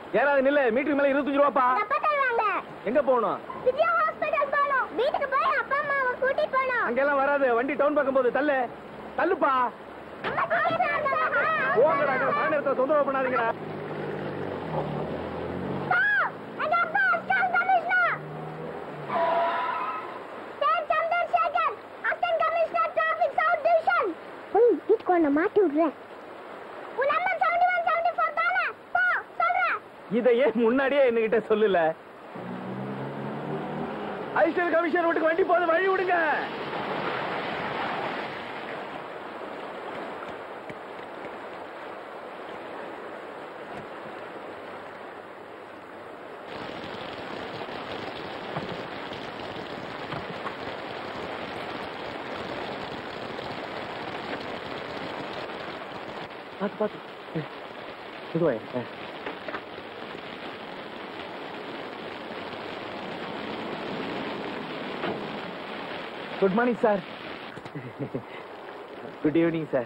ஏறாது நில்ல. மீட்டருக்கு மேல 25 ரூபாப்பா. எங்க போகணும்? விஜயா ஹாஸ்பிடல் போகணும். வீட்டுக்கு போய் அப்பா அம்மாவை கூட்டிட்டு போகணும். அங்கெல்லாம் வராது. வண்டி டவுன் பக்கம் போகுது. தள்ளு தள்ளுப்பா. போங்கடா. மழை நேரத்துல தொந்தரவு பண்ணாதீங்கடா. மாட்டி விடுறேன். இதையே முன்னாடியே என்கிட்ட சொல்லல. ஐஸ்வர் கமிஷன் வீட்டுக்கு வண்டி போது வழி விடுங்க. பாத்து பாத்து இதுவாய். Good morning sir. Good evening sir.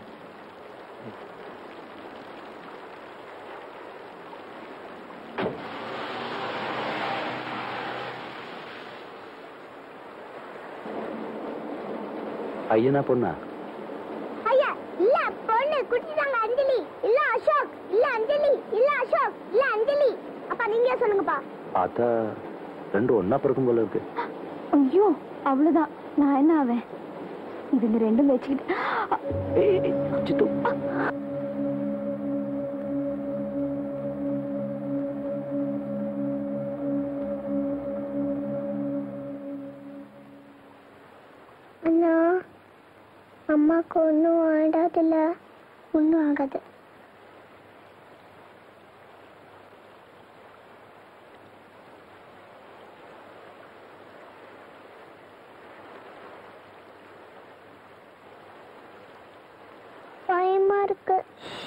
ஐயனா பொண்ணா? ஐயா இல்ல பொண்ணு. குட்டிட்டாங்க அஞ்சலி. இல்ல அசோக். இல்ல அஞ்சலி. இல்ல அசோக். இல்ல அஞ்சலி. அப்பா நீங்க சொல்லுங்கப்பா. பார்த்தா ரெண்டும் ஒன்னா பிறக்கும் போல இருக்கு. ஐயோ அவ்வளவுதான். நான் என்ன ஆவேன்? இதுங்க ரெண்டும் வச்சுக்கிட்டு. சித்து அண்ணா அம்மாக்கு ஒன்றும் ஆடாதுல்ல? ஒன்றும் ஆகாது. பயமா இருக்கு.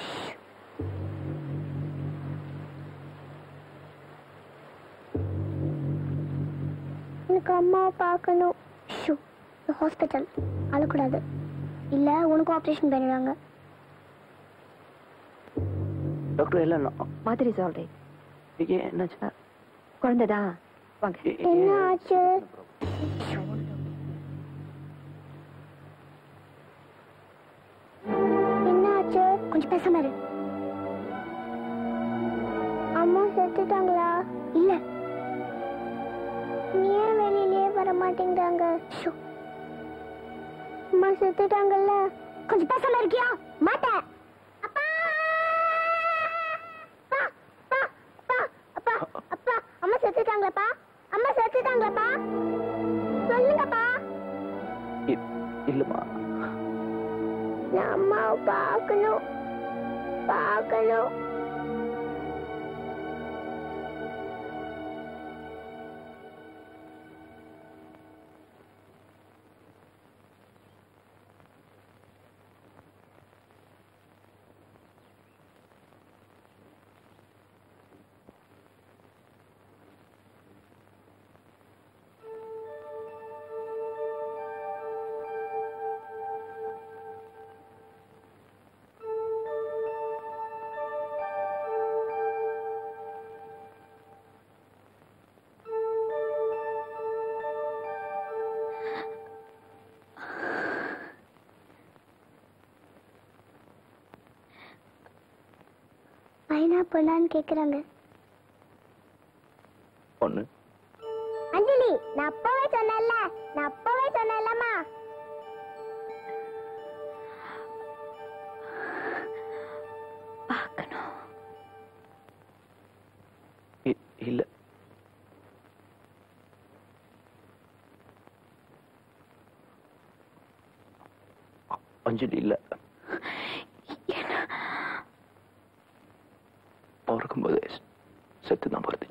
எனக்கு அம்மாவை பார்க்கணும். ஹாஸ்பிட்டல் அழக்கூடாது. இல்ல உனக்கு ஆபரேஷன் பண்ணிடுவாங்க. டாக்டர் எல்லாம் மாதிரி சொல்றே. என்னாச்சு? குழந்தைதான். வாங்க. என்ன ஆச்சு? கொஞ்சம் பேசாம இரு. அம்மா செத்துட்டாங்களா? இல்ல. ஏன் வெளியிலே வர மாட்டேங்கிறாங்க? அம்மா செத்துட்டாங்கல்ல. கொஞ்சம் பேசாம இருக்கியா? மாட்டேன். அப்பா அப்பா அப்பா அப்பா அம்மா செத்துட்டாங்களாப்பா? அம்மா செத்துட்டாங்களாப்பா? சொல்லுங்கப்பா. இல்லம்மா. நான் அம்மாவை பார்க்கணும். பார்க்கணும். பையனா பொண்ணான்னு கேக்குறாங்க. பொண்ணு. அஞ்சலி நான் அப்பவே சொன்னேன்லம்மா. பார்க்கணும். இல்ல அஞ்சலி இல்ல. பிறக்கும்போது செத்துதான் பிறந்துச்சு.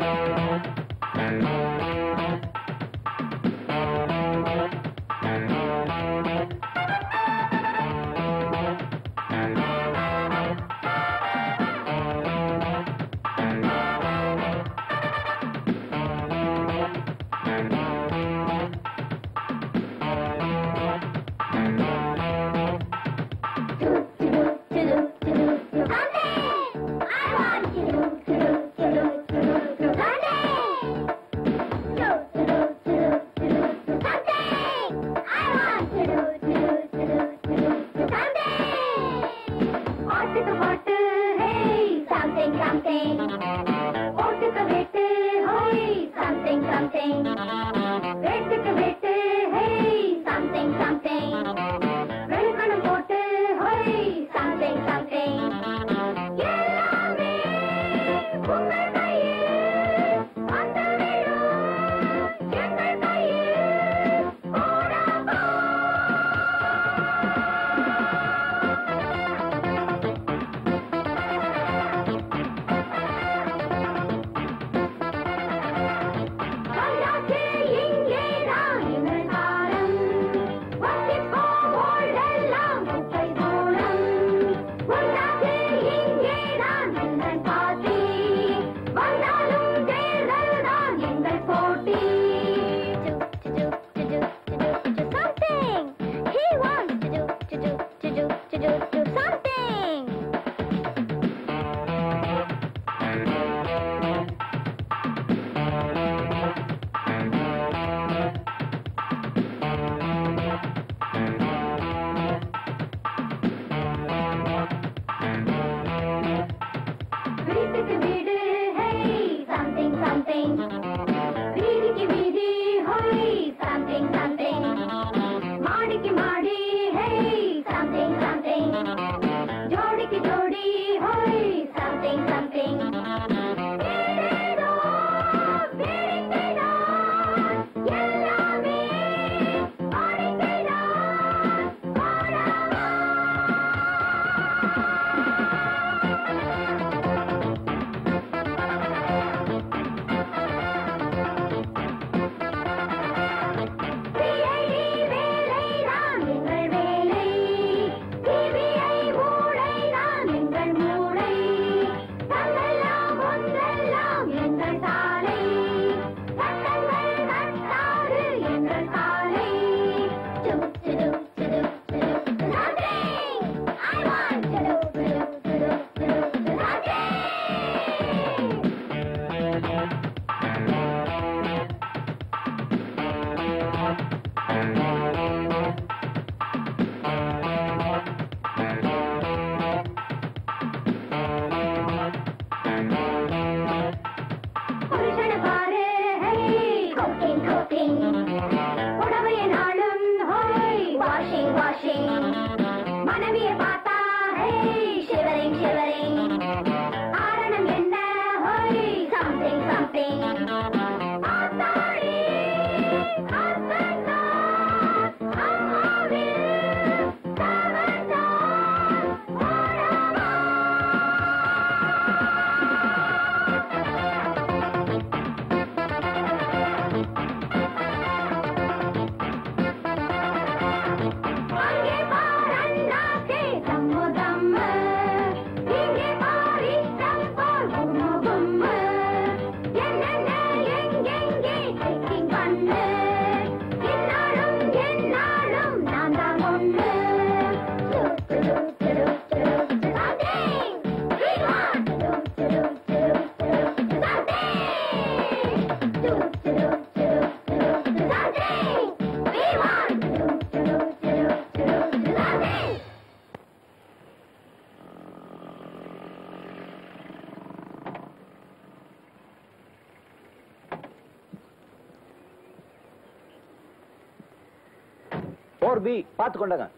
4B பார்த்து கொண்டாங்க.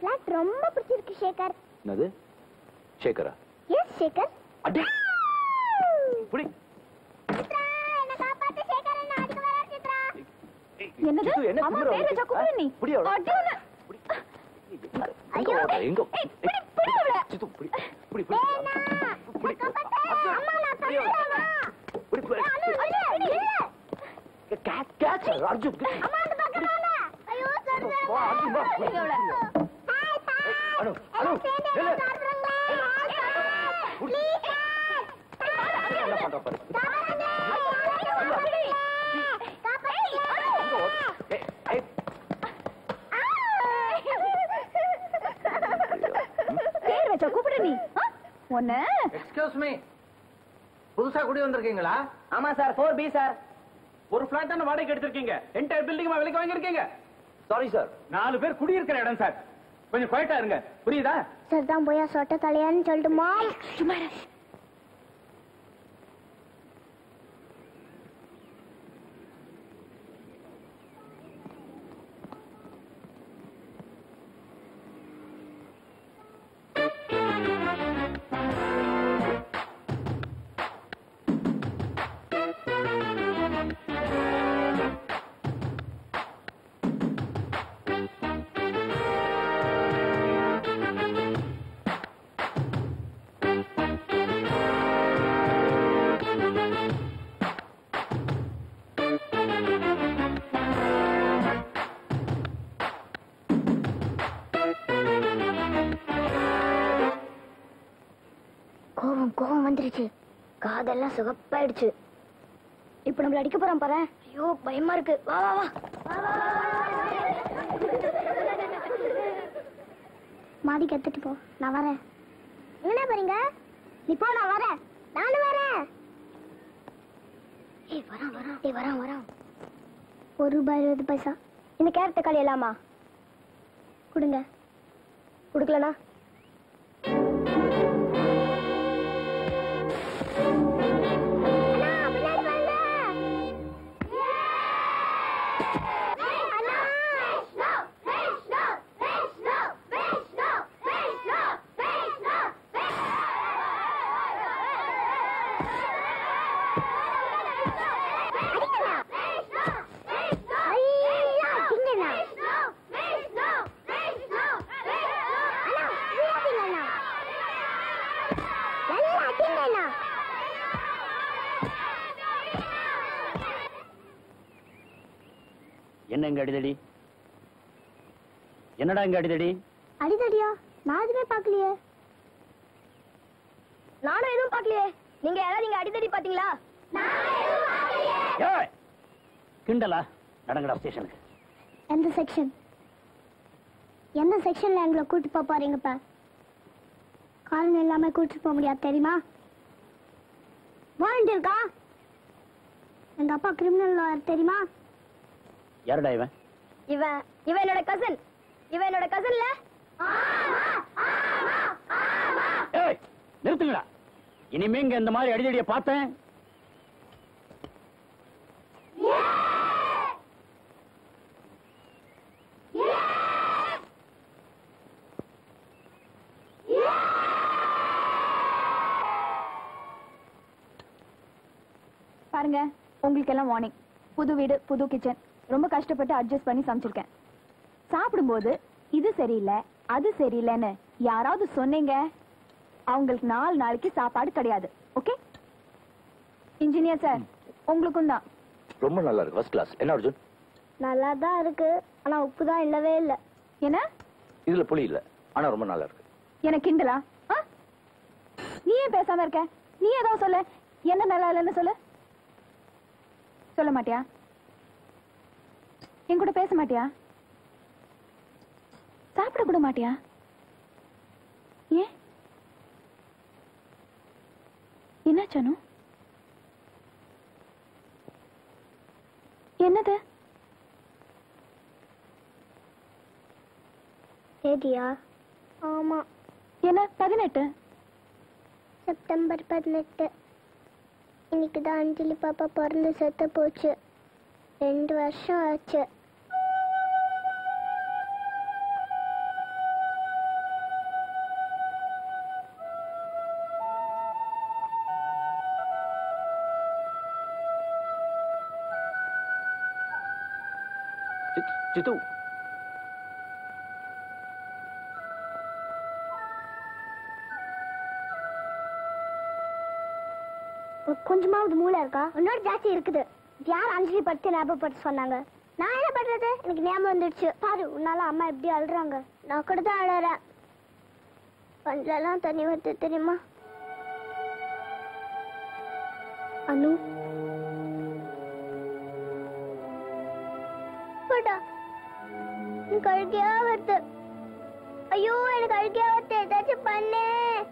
ஃபிளாட் ரொம்ப பிடிச்சிருக்கு சேகர். என்னது சேகரா? எஸ் சேகர். அடே புடி. சித்ரா என்ன காப்பாத்து சேகர், என்ன அடிக்க வர சித்ரா. என்னது என்ன அம்மா பேர் வச்ச கூப்பிடு நீ. புடி அவள. அடி உன்னை. ஐயோ எங்க புடி அவள. சித்து புடி புடி புடி புடி காப்பாத்து அம்மா, நான் தரேன்மா. புடி புடி கேட்ச் அர்ஜுன் அம்மா அந்த பக்கம் வாங்க. ஐயோ சொல்றேன். வா அர்ஜுன் வா. Hi hi. அனு அனு நில்லு. என்ன பண்ற பாரு. பேர் வச்ச கூப்பிடு நீ. ஒண்ணு எக்ஸ்கியூஸ் மீ, புதுசா குடி வந்திருக்கீங்களா? ஆமா சார், 4B சார். ஒரு பிளாட் தானே வாடகைக்கு எடுத்திருக்கீங்க, என்டையர் பில்டிங் விலைக்கு வாங்கிருக்கீங்க. Sorry sir. 4 பேர் குடியிருக்கிற இடம் சார், கொஞ்சம் குவைட்டா இருங்க, புரியுதா? சார் தான் போயா சொட்ட தலையான்னு சொல்லிட்டுமா. சும்மா இரு. கோவம் வந்துருச்சு, காதெல்லாம் சுகப்பாயிடுச்சு. இப்ப நம்மள அடிக்க போறான் பாரு. ஐயோ பயமா இருக்கு. வா வா வா. மாடி கத்துட்டு போ, நான் வரேன். என்ன பாருங்க, நீ போ, நான் வரேன். நானும் வரேன். ஏய் வரான் வரான். ஏய் வரான் வரான். ₹1.20. இந்த கேரட் களி எல்லாமா கொடுங்க. கொடுக்கலனா என்ன இங்க அடிதடி? என்னடா இங்க அடிதடி? அடிதடியா? நான் எதுவுமே பாக்கலையே. நானும் எதுவும் பாக்கலையே. நீங்க யாராவது இங்க அடிதடி பாத்தீங்களா? ஏய் கிண்டலா? நடங்கடா ஸ்டேஷனுக்கு. எந்த செக்ஷன்? எந்த செக்ஷன்ல எங்களை கூட்டு போக போறீங்கப்பா? காரணம் எல்லாமே கூட்டு போக முடியாது தெரியுமா? வாரண்ட் இருக்கா? எங்க அப்பா கிரிமினல் லாயர் தெரியுமா? யாருடா இவன்? இவன் என்னோட கசின். இவன் என்னோட கசின்ல. ஏய் நிறுத்துங்கடா. இனிமே இங்க இந்த மாதிரி அடிதடியை பார்த்தேன். பாருங்க, உங்களுக்கு எல்லாம் வார்னிங். புது வீடு, புது கிச்சன், ரொம்ப கஷ்டப்பட்டு அட்ஜஸ்ட் பண்ணி சமைச்சிருக்கேன். சாப்பிடும்போது இது சரியில்லை அது சரியில்லைன்னு யாராவது சொன்னீங்க, அவங்களுக்கு 4 நாளைக்கு சாப்பாடு கிடையாது. ஓகே? இன்ஜினியர் சார், உங்களுக்கும் தான். ரொம்ப நல்லா இருக்கு, ஃபர்ஸ்ட் கிளாஸ். என்ன அர்ஜுன்? நல்லா தான் இருக்கு, ஆனா உப்பு தான் இல்லவே இல்லை. என்ன? இதுல புளி இல்ல, ஆனா ரொம்ப நல்லா இருக்கு. எனக்கு கிண்டலா? நீ ஏன் பேசாம இருக்க? நீ ஏதாவது சொல்ல. என்ன நல்லா இல்லைன்னு சொல்லு. சொல்ல மாட்டியா? என் கூட பேச மாட்டியா? சாப்பிட கூட மாட்டியா? ஏன்? என்ன சனு? என்னது? தேதியா? ஆமா, என்ன 18? செப்டம்பர் 18. இன்னைக்கு தான் அஞ்சலி பாப்பா பிறந்து செத்து போச்சு. 2 வருஷம் ஆச்சு. சித்து கொஞ்சமாவது மூளை இருக்கா? உன்னோட ஜாஸ்தி இருக்குது. யார் அஞ்சலி படுத்து ஞாபகப்படுத்தி சொன்னாங்க? நான் என்ன பண்றது? எனக்கு ஞாபகம் வந்துடுச்சு. பாரு, உன்னால அம்மா எப்படி அழுறாங்க. நான் கூட தான் அழறேன். கண்ணிலெல்லாம் தண்ணி வருது தெரியுமா? அனு போடா, எனக்கு அழுகையா வருது. ஐயோ, எனக்கு அழுகையா வருது. ஏதாச்சும் பண்ணு.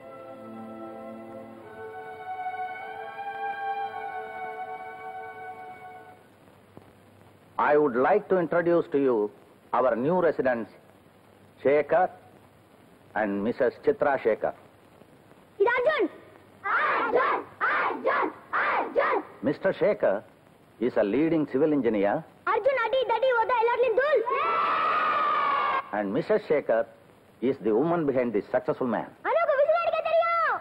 I would like to introduce to you our new residents, Shekhar and Mrs. Chitra Shekhar. இது Arjun. Arjun, Arjun, Arjun. Mr. Shekhar is a leading civil engineer Arjun அடி தடி ஓட எல்லாரும் தூள். and Mrs. Shekhar is the woman behind this successful man. அனுக்கு whistle அடிக்க தெரியும்.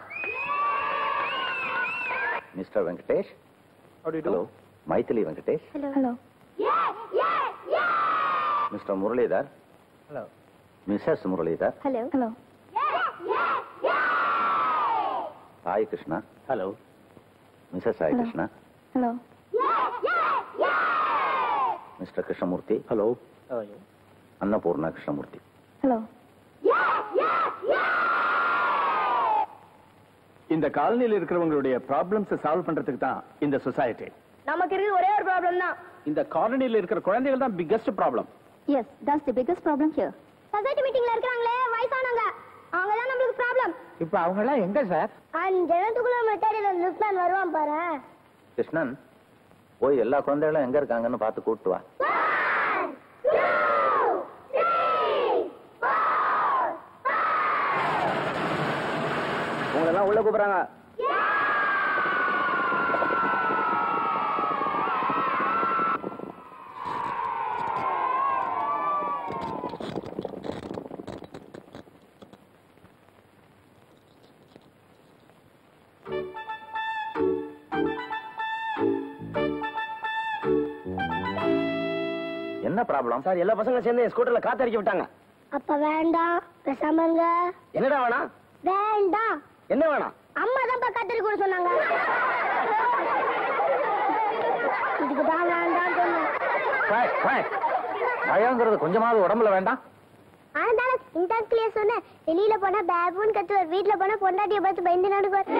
Mr. Venkatesh. How do you do? Hello. Maithili Venkatesh. Hello. Mr. Muralidhar. Hello. Mrs. Muralidhar. Hello. Hello. Sai Krishna. Hello. Mrs. Sai Hello. Krishna. Hello. Mr. Krishnamurthy. Hello. How are you? Annapurna Krishnamurthy. Hello. இந்த காலனியில் இருக்கிறவங்களுடைய problems solve பண்றதுக்கு தான் இந்த society. நமக்கு இருக்கு ஒரே ஒரு problem தான். இந்த காலனியில் இருக்கிற குழந்தைகள் தான் biggest problem. Yes, that's the biggest problem here. Society மீட்டிங்ல இருக்காங்களே வயசானவங்க, அவங்க தான் நமக்கு ப்ராப்ளம். இப்ப அவங்க எல்லாம் எங்க சார்? 5 இடத்துக்குள்ள மெட்டீரியல் லுக்மேன் வருவான் பாரு. கிருஷ்ணன் போய் எல்லா குழந்தைகளும் எங்க இருக்காங்கன்னு பார்த்து கூப்பிட்டு வா. 1 2 3 4 உங்களை எல்லாம் உள்ள கூப்பிடுறாங்க. என்ன ப்ராப்ளம்? சார், எல்லா பசங்களும் சேர்ந்து ஸ்கூட்டர்ல காத்தடிக்க விட்டாங்க. அப்ப வேண்டாம், பேசாம இருங்க. என்னடா வேணாம்? வேண்டாம். என்ன வேணாம்? அம்மா தான் கத்திரி கூட சொன்னாங்க. இதுக்கு தான் வேண்டாம் சொன்னேன். பயங்கிறது கொஞ்சமாவது உடம்புல வேண்டாம். அதனால இந்த கிளியர் சொன்னேன். வெளியில போனா பேபுன்னு கத்துவார், வீட்டுல போனா பொண்டாட்டியை பார்த்து பயந்து நடுவார்.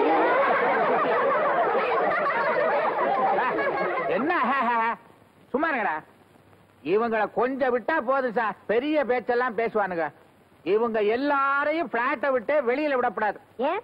என்ன சும்மா இருங்கடா. இவங்களை கொஞ்சம் விட்டா போதும் சார், பெரிய பேச்செல்லாம் பேசுவானுங்க. இவங்க எல்லாரையும் பிளாட்டை விட்டு வெளியில விடப்படாது. ஏன்?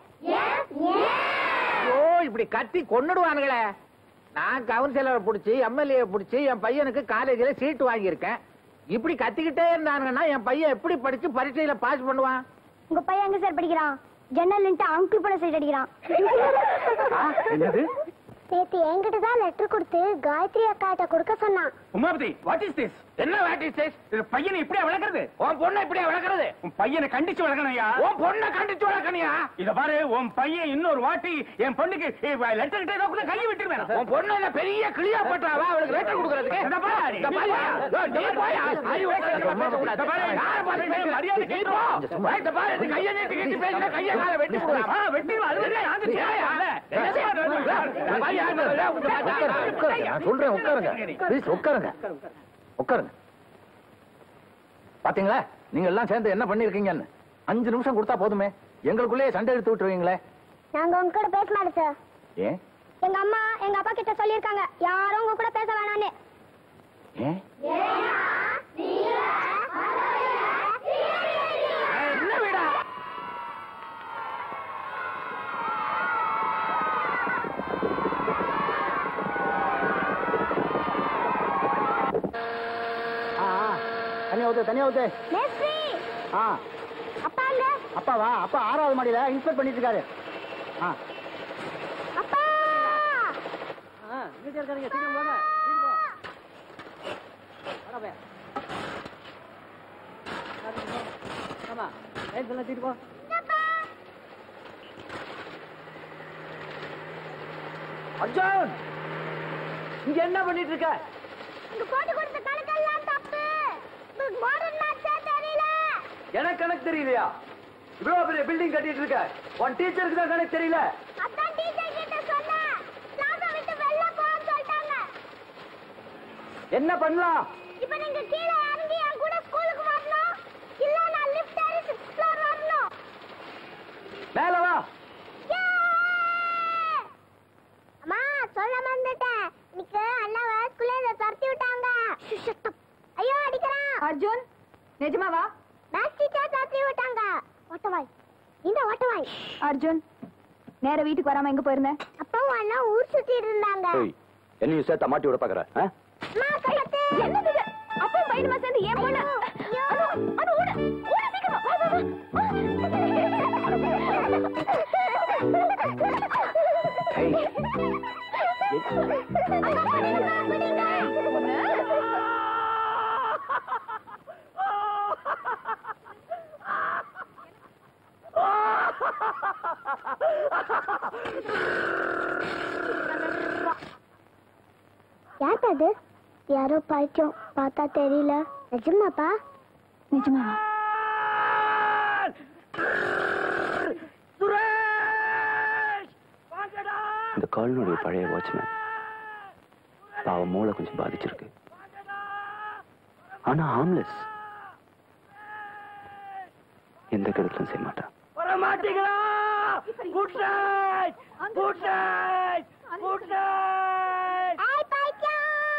ஓ, இப்படி கத்தி கொன்னுடுவானுங்களே. நான் கவுன்சிலரை பிடிச்சி எம்எல்ஏ பிடிச்சி என் பையனுக்கு காலேஜில சீட்டு வாங்கியிருக்கேன். இப்படி கத்திக்கிட்டே இருந்தாங்கன்னா என் பையன் எப்படி படிச்சு பரீட்சையில பாஸ் பண்ணுவான்? உங்க பையன் எங்க சார் படிக்கிறான்? ஜன்னல் நின்று அங்கிள் போல சைட் அடிக்கிறான். என்னது? நேத்து என்கிட்ட தான் லெட்டர் கொடுத்து காயத்ரி அக்காட்ட கொடுக்க சொன்னான். Umapathi, what is this? என்ன வாட் இஸ் திஸ்? இது பையனை இப்படியே வளர்க்கறது? உன் பொண்ணை இப்படியே வளர்க்கறது? உன் பையனை கண்டிச்சு வளர்க்கணையா? உன் பொண்ணை கண்டிச்சு வளர்க்கணியா? இத பாரு, உன் பையன் இன்னொரு வாட்டி என் பொண்ணுக்கு லெட்டர் கிட்ட ஏதோ கையை விட்டுருவேன். உன் பொண்ணு என்ன பெரிய கிளியா பட்டாவா அவளுக்கு லெட்டர் கொடுக்கறதுக்கு? இந்த பாரு, இந்த பாரு, நீ போய் அறிவு பேசக்கூடாது. இந்த பாரு, யாரை பார்த்து பேச மரியாதை கேட்போ. இந்த பாரு, இந்த கையை நீட்டி கட்டி பேசினா கையை காலை வெட்டி போடலாம். வெட்டிடுவா. நான் சொல்றேன், உட்காருங்க. ப்ளீஸ் உட்காருங்க, உட்காருங்க. பாத்தீங்களா நீங்க எல்லாம் சேர்ந்து என்ன பண்ணிருக்கீங்கன்னு? 5 நிமிஷம் கொடுத்தா போதுமே, எங்களுக்குள்ளே சண்டை எடுத்து விட்டுருவீங்களே. நாங்க உங்க கூட பேச மாட்டோம் சார். ஏன்? எங்க அம்மா எங்க அப்பா கிட்ட சொல்லிருக்காங்க யாரும் உங்க கூட பேச வேணாம்னு. ஏன்? என்ன வீடா? தனியா ஊத்து. மேஸ்திரி, அப்பா அங்க. அப்பாவா? அப்பா 6வது மாடியில இன்ஸ்பெக்ட் பண்ணிட்டு இருக்காரு. அப்பா வீட்டுல இருக்காருங்க, சீக்கிரம் வாங்க. ஆமா, தூக்கிட்டு போ. அர்ஜுன், இங்க என்ன பண்ணிட்டு இருக்க? இங்க போட்டு கொடுத்த கணக்கெல்லாம் தப்பு. உங்களுக்கு மாடர்ன் மேத்ஸே தெரியல. எனக்கு கணக்கு தெரியலையா? இவ்வளவு பெரிய பில்டிங் கட்டிட்டு இருக்க, உன் டீச்சருக்கு தான் கணக்கு தெரியல. அதான் டீச்சர் கிட்ட சொன்னேன், கிளாஸை விட்டு வெளில போன்னு சொல்லிட்டாங்க. என்ன பண்ணலாம்? இப்ப நீங்க கீழே இறங்கி என் கூட ஸ்கூலுக்கு வரணும், இல்ல நான் லிஃப்ட் ஏறி 6th floor வரணும். மேல வா. அம்மா சொல்ல மறந்துட்டேன், இன்னைக்கு அண்ணாவை ஸ்கூல்ல துரத்தி விட்டாங்க. ஐயோ அடிக்கிறான். அர்ஜுன் நிஜமாவா? மேத்ஸ் டீச்சர் துரத்தி விட்டாங்க. ஓட்டவாய் இந்த ஓட்டவாய். அர்ஜுன் நேர வீட்டுக்கு வராம எங்க போயிருந்த? அப்பாவும் அண்ணா ஊர் சுத்திட்டு இருந்தாங்க. என்னையும் சேர்த்த மாட்டி விட பாக்குற? அம்மா கலத்து. என்னது இது? அப்பா பையனுமா சேர்ந்து ஏன் போன? அது ஓடு ஓடு சீக்கிரம் வா வா வா. யார் அது? யாரோ பைத்தியம், பார்த்தா தெரியல. நிஜமாப்பா? நிஜமாவா? இந்த காலனுடைய பழைய வாட்ச்மேன் பாவம், மூளை கொஞ்சம் பாதிச்சிருக்கு. ஆனா ஹார்ம்லெஸ், எந்த கெடுதலும் செய்ய மாட்டான். வரமாட்டீங்களா? Good night, good night, good night. ஏய் பைத்தியம்!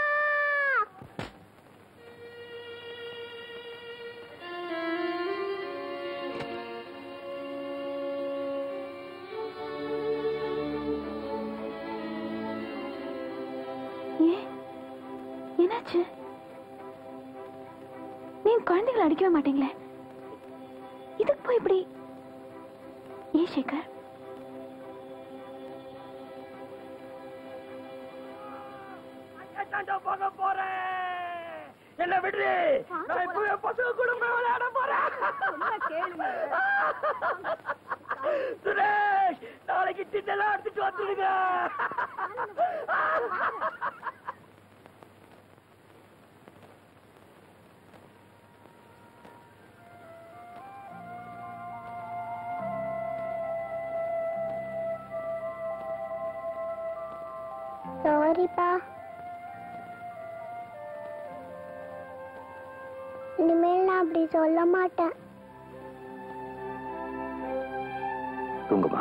என்னாச்சு? நீங்க குழந்தைகளை அடிக்கவே மாட்டீங்களே, இதுக்கு போய் இப்படி? ஏன் சேகர்? போக போறேன், என்ன விடுறே. நான் இப்பவே பசங்க கூட போய் விளையாட போறேன். சுரேஷ், நாளைக்கு திட்டெல்லாம் எடுத்துட்டு வந்துடுங்க. சாரிப்பா, இனிமேல் நான் அப்படி சொல்ல மாட்டேன். தூங்குமா?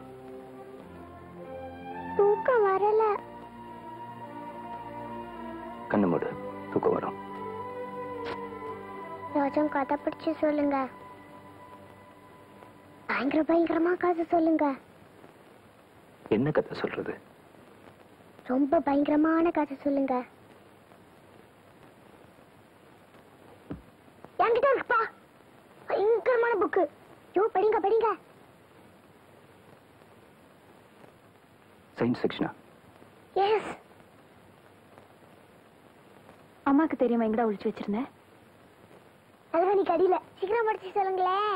தூக்கம் வரல. கண்ணு மூடு, தூக்கம் வரும். ஏதாச்சும் கதை பிடிச்சு சொல்லுங்க. பயங்கரமா கதை சொல்லுங்க. என்ன கதை சொல்றது? ரொம்ப பயங்கரமான கதை சொல்லுங்க. என்கிட்ட இருக்குப்பா, பயங்கரமான புக்கு. யோ படிங்க படிங்க. சயின்ஸ் செக்ஷனா? எஸ். அம்மாக்கு தெரியுமா எங்கடா ஒழிச்சு வச்சிருந்தேன்? அதுதான் நீ கடியில. சீக்கிரம் படிச்சு சொல்லுங்களேன்.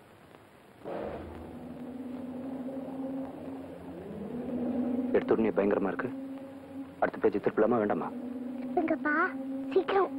எடுத்துடனே பயங்கரமா இருக்கு. அடுத்த பேஜ் திருப்பலாமா வேண்டாமா? திருப்புங்கப்பா சீக்கிரம்.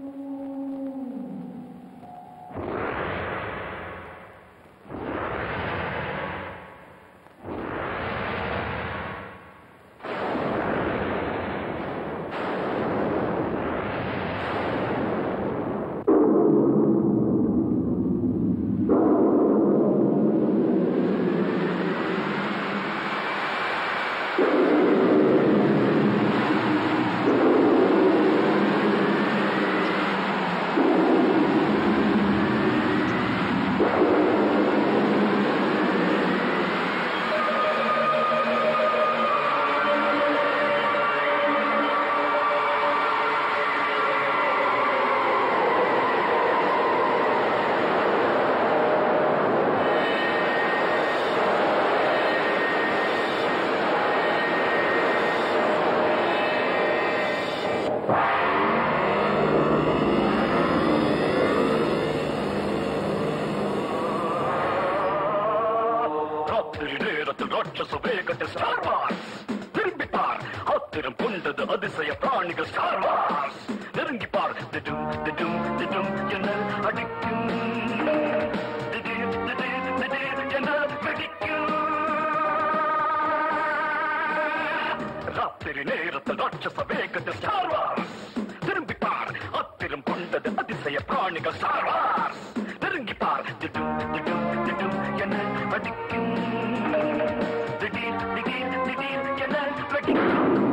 ஆத்திரம் கொண்டது அதிசய பிராணிகள் ஸ்டார் வார்ஸ். நெருங்கி பார், திடும் திடும் திடும் ராத்திரி நேரத்தில் ராட்சச வேகத்தில் ஸ்டார் வார்ஸ் திரும்பி பார் அத்திரம் கொண்டது அதிசய பிராணிகள் ஸ்டார் வார்ஸ் நெருங்கி பார் திடும் திடும் திடும் என அடிக்கும் திடீர் திடீர் திடீர் என வெடிக்கும்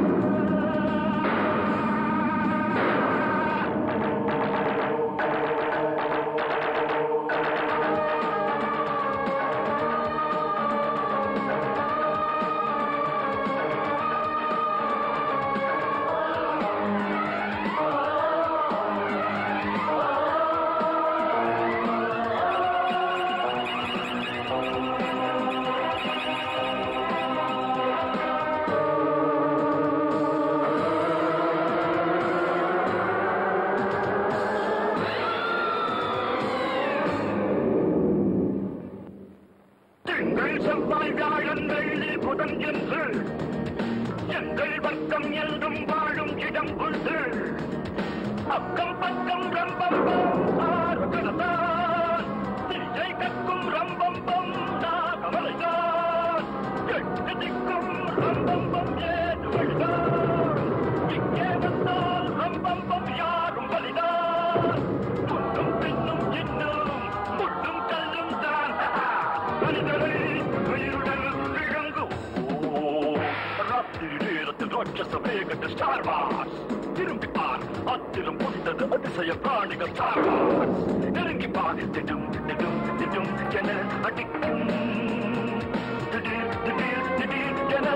அதிசய பிராணிகள் ஸ்டார் வார்ஸ் நெருங்கி பார் திடும் திடும் திடும் என அடிக்கும் திடீர் திடீர் திடீர் என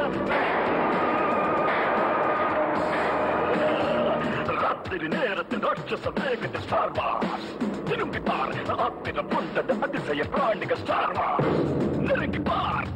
ராத்திரி நேரத்தில் ராட்சச வேகத்தில் ஸ்டார் வார்ஸ் திரும்பி பார் ஆத்திரம் கொண்டது அதிசய பிராணிகள் ஸ்டார் வார்ஸ் நெருங்கி பார்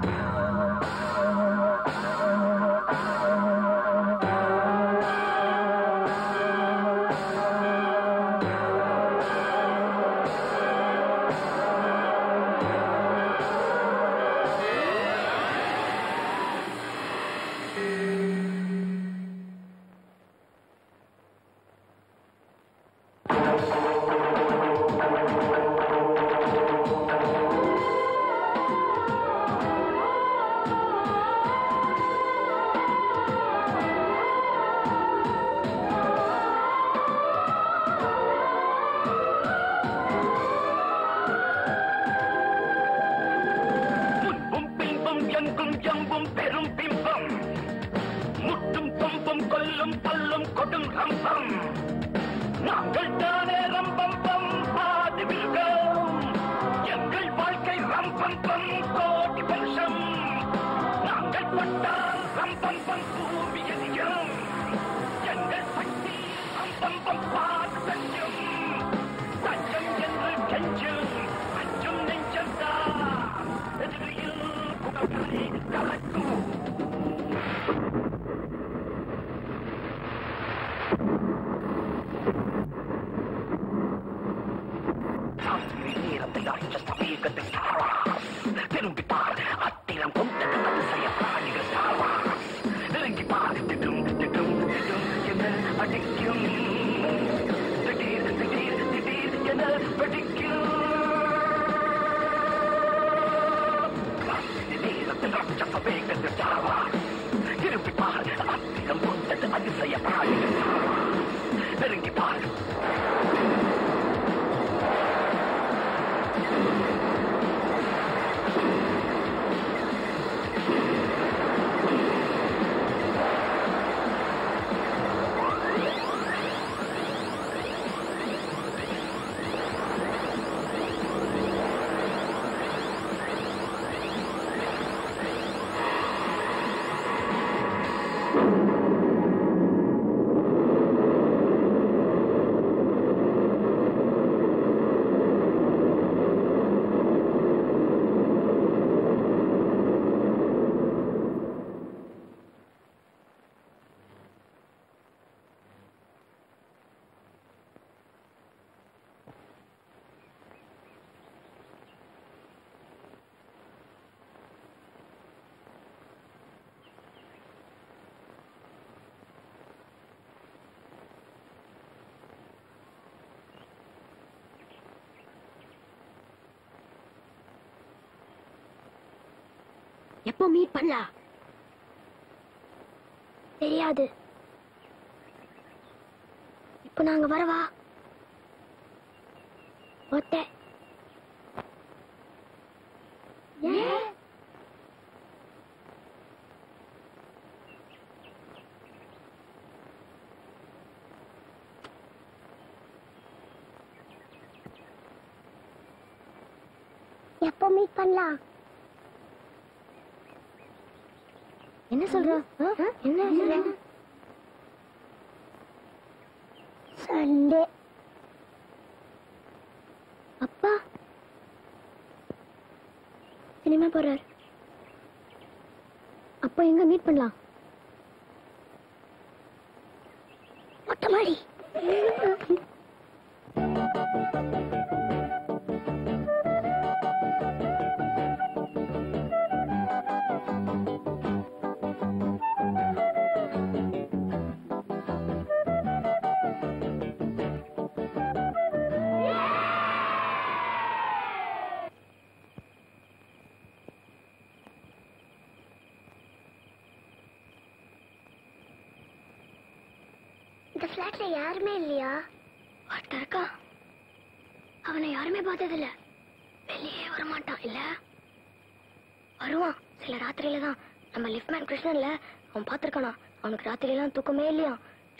எப்போ மீட் பண்ணலாம்? தெரியாது. இப்ப நாங்க வரவா? ஒத்த எப்போ மீட் பண்ணலாம்? என்ன சொல்ற? என்ன சண்டே. அப்பா சினிமா போறார். அப்பா எங்க மீட் பண்ணலாம்? மொட்டை மாடி. இந்த ஃபிளாட்ல யாருமே இல்லையா? ஒருத்தன் இருக்கா. அவனை யாருமே பார்த்ததில்ல. வெளியே வரமாட்டான் இல்ல? வருவான் சில ராத்திரியில தான். நம்ம லிஃப்ட்மேன் கிருஷ்ணன்ல அவன் பார்த்திருக்கானா? அவனுக்கு ராத்திரியெல்லாம் தூக்கமே இல்லையா?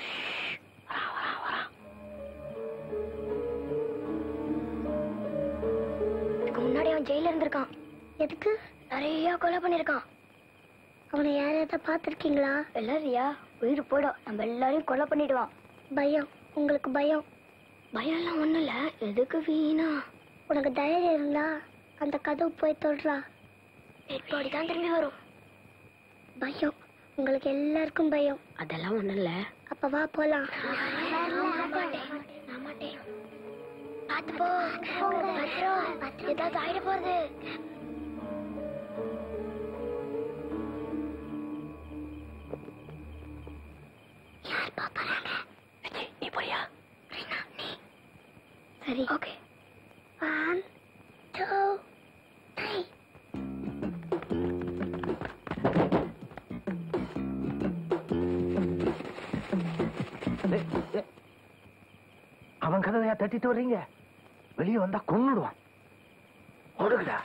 இதுக்கு முன்னாடி அவன் ஜெயில இருந்திருக்கான். எதுக்கு? நிறைய கொலை பண்ணிருக்கான். அவனை யாராவது பார்த்திருக்கீங்களா? எல்லாரியா உயிர் போயிடும். நம்ம எல்லாரையும் கொலை பண்ணிடுவான். பயம். உங்களுக்கு பயம்? பயம் எல்லாம் ஒண்ணும் இல்ல. எதுக்கு வீணா? உனக்கு தைரியம் இருந்தா அந்த கதவு போய் தொடுறா. டெட் பாடி தான் திரும்பி வரும். பயம். உங்களுக்கு எல்லாருக்கும் பயம். அதெல்லாம் ஒண்ணும் இல்ல. அப்ப வா போலாம். பாத்து போ. ஏதாவது ஆயிட போறது. யார் பாப்பறாங்க? நீ போறியா? நீ. சரி. ஓகே. 1 2 3. அவன் கதவையா தட்டிட்டு வர்றீங்க? வெளியே வந்தா கொன்னுடுவான். ஓடுங்கடா.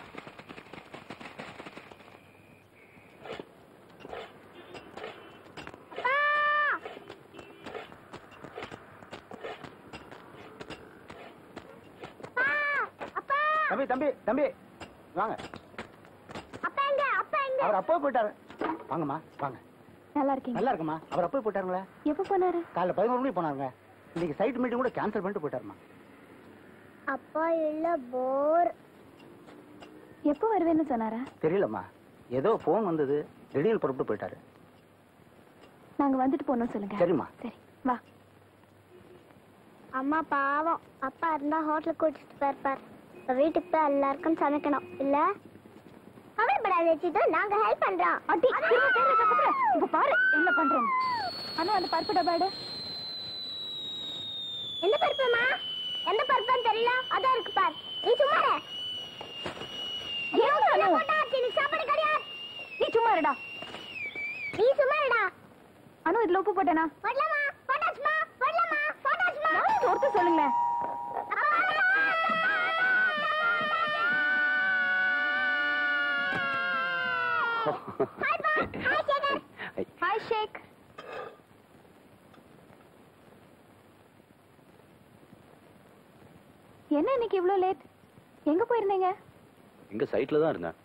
தம்பி தம்பி தம்பி வாங்க. அப்பா எங்க? அப்பா எங்க? அவர் அப்பா போயிட்டாரு. வாங்கம்மா வாங்க. நல்லா இருக்கீங்க? நல்லா இருக்குமா? அவர் அப்பா போயிட்டாருங்களே. எப்ப போனாரு? காலைல 11 மணிக்கு போனாருங்க. இன்னைக்கு சைட் மீட்டிங் கூட கேன்சல் பண்ணிட்டு போயிட்டாருமா. அப்பா இல்ல போர். எப்போ வருவேன்னு சொன்னாரா? தெரியலம்மா. ஏதோ போன் வந்தது. திடீர்னு புறப்பட்டு போயிட்டாரு. நாங்க வந்துட்டு போனோம் சொல்லுங்க. சரிம்மா. சரி வா. அம்மா பாவம். அப்பா இருந்தா ஹோட்டலுக்கு கூட்டிட்டு போயிருப்பார். இப்ப வீட்டுக்கு போய் எல்லாருக்கும் சமைக்கணும் இல்ல? கவலைப்படாத வச்சுட்டு நாங்க ஹெல்ப் பண்றோம். அடி இப்ப பாரு என்ன பண்றேன்னு. ஆனா அந்த பருப்பு டப்பாடு. எந்த பருப்புமா? எந்த பருப்புன்னு தெரியல. அதான் இருக்கு பார். நீ சும்மா இரு. சாப்பாடு கிடையாது. நீ சும்மா இருடா. நீ சும்மா இருடா. அனு இதுல உப்பு போட்டேனா? போடலாமா? போட்டாச்சுமா? போடலாமா? போட்டாச்சுமா? ஒருத்தர் சொல்லுங்களேன். ஹாய் ஷேக். என்ன இன்னைக்கு இவ்ளோ லேட்? எங்க போயிருந்தீங்க? இங்க சைட்ல தான் இருந்தேன்.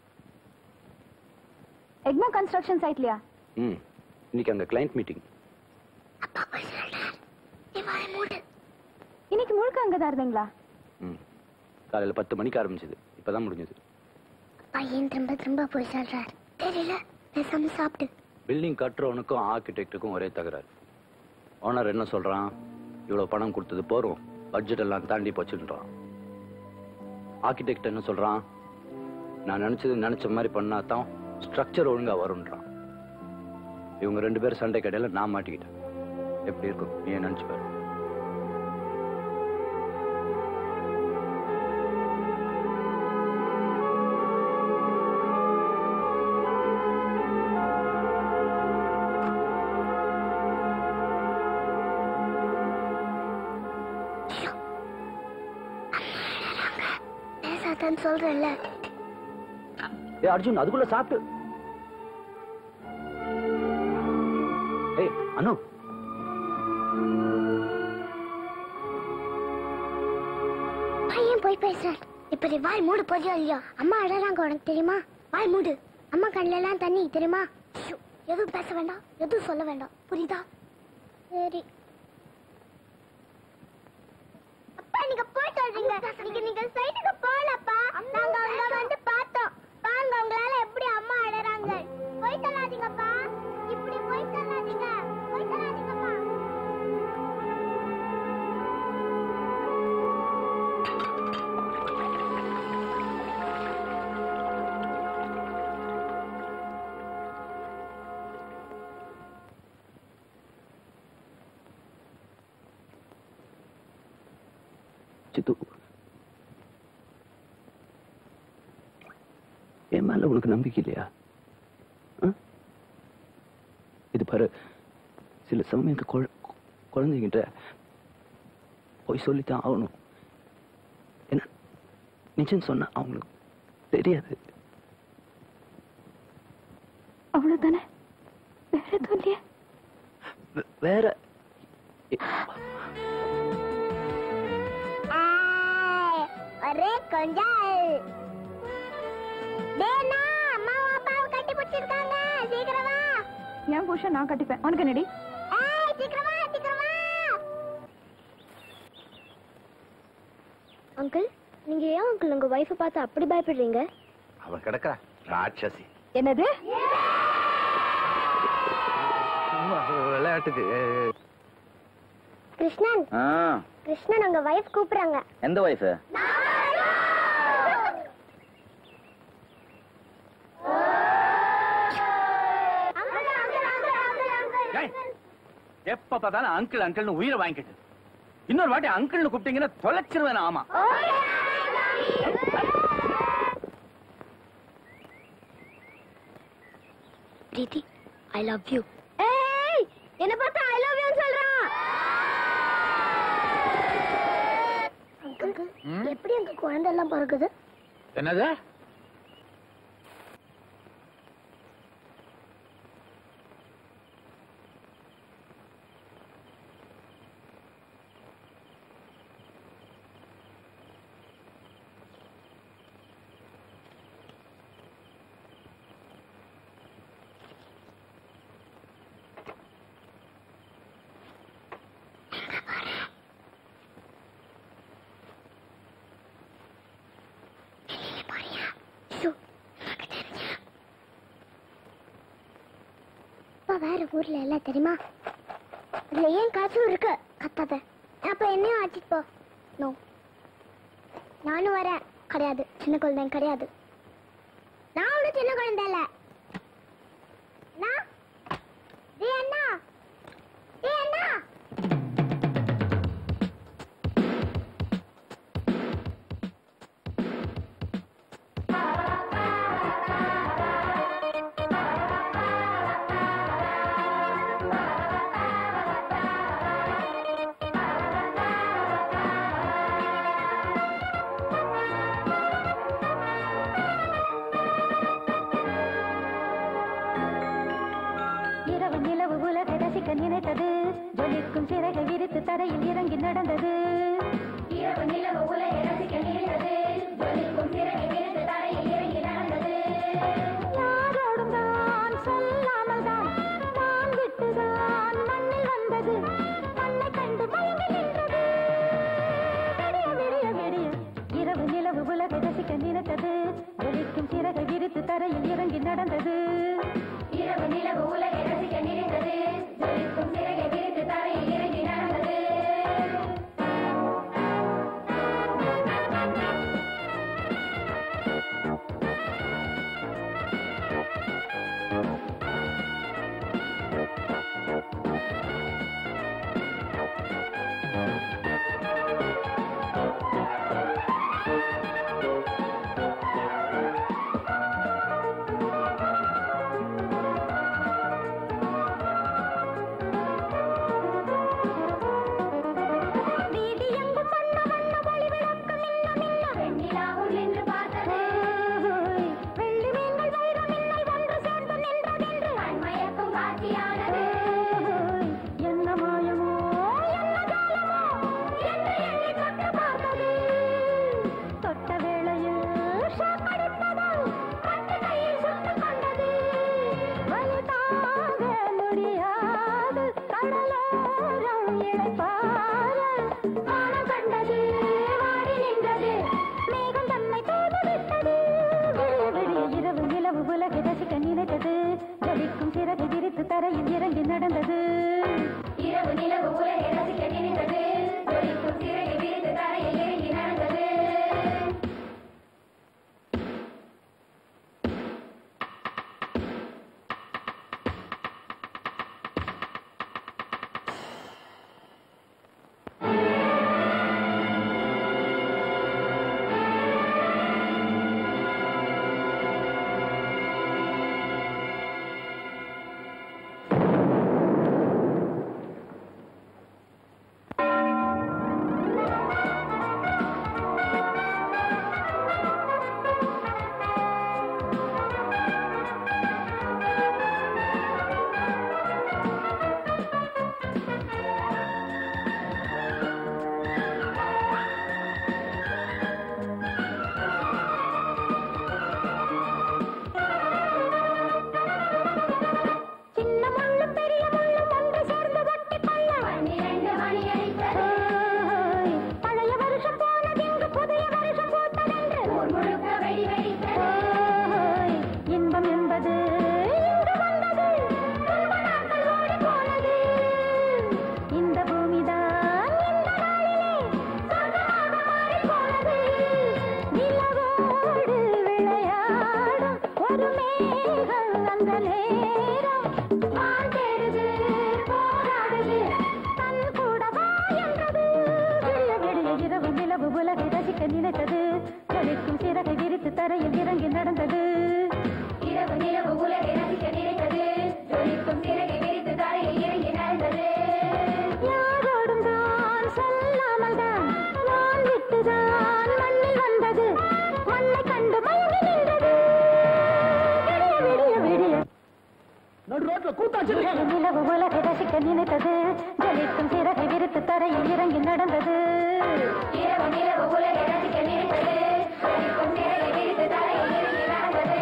எக்மோ கன்ஸ்ட்ரக்ஷன் சைட்லயா? இன்னைக்கு அங்க கிளையண்ட் மீட்டிங். அப்பா போய் சொல்றார். நீ வாயை மூடு. இன்னைக்கு முழுக்க அங்கதான் இருந்தீங்களா? காலையில 10 மணிக்கு ஆரம்பிச்சது. இப்பதான் முடிஞ்சது. அப்பா ஏன் திரும்ப திரும்ப போய் சொல்றார்? தெரியல. பேசாம சாப்பிட்டு. பில்டிங் கட்டுறவனுக்கும் ஆர்கிடெக்டுக்கும் ஒரே தகராறு. ஓனர் என்ன சொல்றான்? இவ்வளவு பணம் கொடுத்தது போறோம், பட்ஜெட் எல்லாம் தாண்டி போச்சுன்றான். ஆர்கிடெக்ட் என்ன சொல்றான்? நான் நினைச்ச மாதிரி பண்ணா தான் ஸ்ட்ரக்சர் ஒழுங்கா வரும்ன்றான். இவங்க 2 பேரும் சண்டை கடையில நான் மாட்டிக்கிட்டேன். எப்படி இருக்கும் நீ நினைச்சு பாரு. மாட்டேன்னு சொல்றேன்ல. ஏய் அர்ஜுன், அதுக்குள்ள சாப்பிட்டு. ஏய் அனு, பையன் போய் பேசுறார். இப்ப நீ வாய் மூடு போறியா இல்லையா? அம்மா அழறாங்க, உனக்கு தெரியுமா? வாய் மூடு. அம்மா கண்ணுல எல்லாம் தண்ணி தெரியுமா? எதுவும் பேச வேண்டாம், எதுவும் சொல்ல வேண்டாம், புரியுதா? சரி அப்பா, நீங்க போயிட்டு வர்றீங்க. நீங்க சைடுக்கு போலப்பா. நாங்க அங்க வந்து பார்த்தோம். பாருங்க உங்களால எப்படி அம்மா அழறாங்க. போய் தள்ளாதீங்கப்பா, இப்படி போய் தள்ளாதீங்க, போய் தள்ளாதீங்கப்பா. சித்து, என் மேல உனக்கு நம்பிக்கை இல்லையா? இது பாரு, சில சமயம் குழந்தைங்கிட்ட போய் சொல்லித்தான் ஆகணும். என்ன நிச்சயம் சொன்னா அவங்களுக்கு தெரியாது. அவ்வளவுதானே, வேற எதுவும் இல்லையா? வேற அரே கொஞ்சம் டேனா, அம்மா அப்பாவை கட்டி பிடிச்சிருக்காங்க. சீக்கிரம் வா. என் புருஷன் நான் கட்டிப்பேன், உனக்கு என்னடி? ஏய் சீக்கிரம் வா, சீக்கிரம் வா. அங்கிள், நீங்க ஏன் அங்கிள் உங்க வைஃபை பார்த்து அப்படி பயப்படுறீங்க? அவன் கிடக்குறா ராட்சசி. என்னது? விளையாட்டுக்கு. கிருஷ்ணன், கிருஷ்ணன் உங்க வைஃப் கூப்பிடுறாங்க. எந்த வைஃப்? எப்ப பார்த்தாலும் அங்கிள் அங்கிள்னு உயிரை வாங்கிக்கிட்டு இன்னொரு வாட்டி அங்கிள்னு கூப்பிட்டீங்கன்னா தொலைச்சிருவேன். ஆமா, பிரீத்தி, ஐ லவ் யூ. ஏய், என்ன பார்த்தா ஐ லவ் யூ சொல்றான். அங்கிள், எப்படி அந்த குழந்தை எல்லாம் பிறகுது? என்னது? வேற ஊர்ல எல்லாம் தெரியுமா? அதுல ஏன் காசும் இருக்கு, கத்தாத. அப்ப என்னையும் ஆச்சிட்டு போ. நோ, நானும் வரேன். கிடையாது, சின்ன குழந்தை கிடையாது. நான் ஒன்னும் சின்ன குழந்தை இல்ல. அண்ணா, அண்ணா, அண்ணா. நினைத்தது ஜொலிக்கும் சிறகை விரித்து தரையில் இறங்கி நடந்தது. இரவு நிலவு உலகை ரசிக்க நினைத்தது ஜொலிக்கும் சிறகை விரித்து தரையில் இறங்கி நடந்தது. யாரோடும் தான் சொல்லாமல் தான் நான் விட்டுதான் மண்ணில் வந்தது. மண்ணை கண்டு மயங்கி நின்றது. விடிய விடிய விடிய இரவு நிலவு உலகை ரசிக்க நினைத்தது ஜொலிக்கும் சிறகை விரித்து தரையில் இறங்கி நடந்தது. இரவு நிலவு உலகை ரசிக்க நினைத்தது ஜொலிக்கும் சிறகை விரித்து தரையில் இறங்கி நடந்தது. கடலோரம் இளைப்பாற வானம் கண்டது வாடி நின்றது மேகம் தன்னை தோதுவிட்டது விடிய இரவு நிலவு உலகை ரசிக்க நினைத்தது ஜலிக்கும் சிறகு விரித்து தரையில் இறங்கி நடந்தது இரவு நிலவு உலகை ரசிக்க நினைத்தது ஜலிக்கும் சிறகு விரித்து தரையில் இறங்கி நடந்தது நினைத்தது ஜலிக்கும் சிறகை விரித்து தரையில் இறங்கி நடந்தது இரவு நிலவு உலகை ரசிக்க நினைத்தது ஜலிக்கும் சிறகை விரித்து தரையில் இறங்கி நடந்தது யாரோடும் தான் சொல்லாமல் தான் நான் விட்டுதான் மண்ணில் வந்தது மண்ணை கண்டு மயங்கி நின்றது விடிய விடிய நடு ரோட்ல கூத்தாச்சு நிலவு உலகை ரசிக்க நினைத்தது ஜலிக்கும் சிறகை விரித்து தரையில் இறங்கி நடந்தது இரவு நிலவு உலகை ரசிக்க நினைத்தது ஜலிக்கும் சிறகை விரித்து தரையில் இறங்கி நடந்தது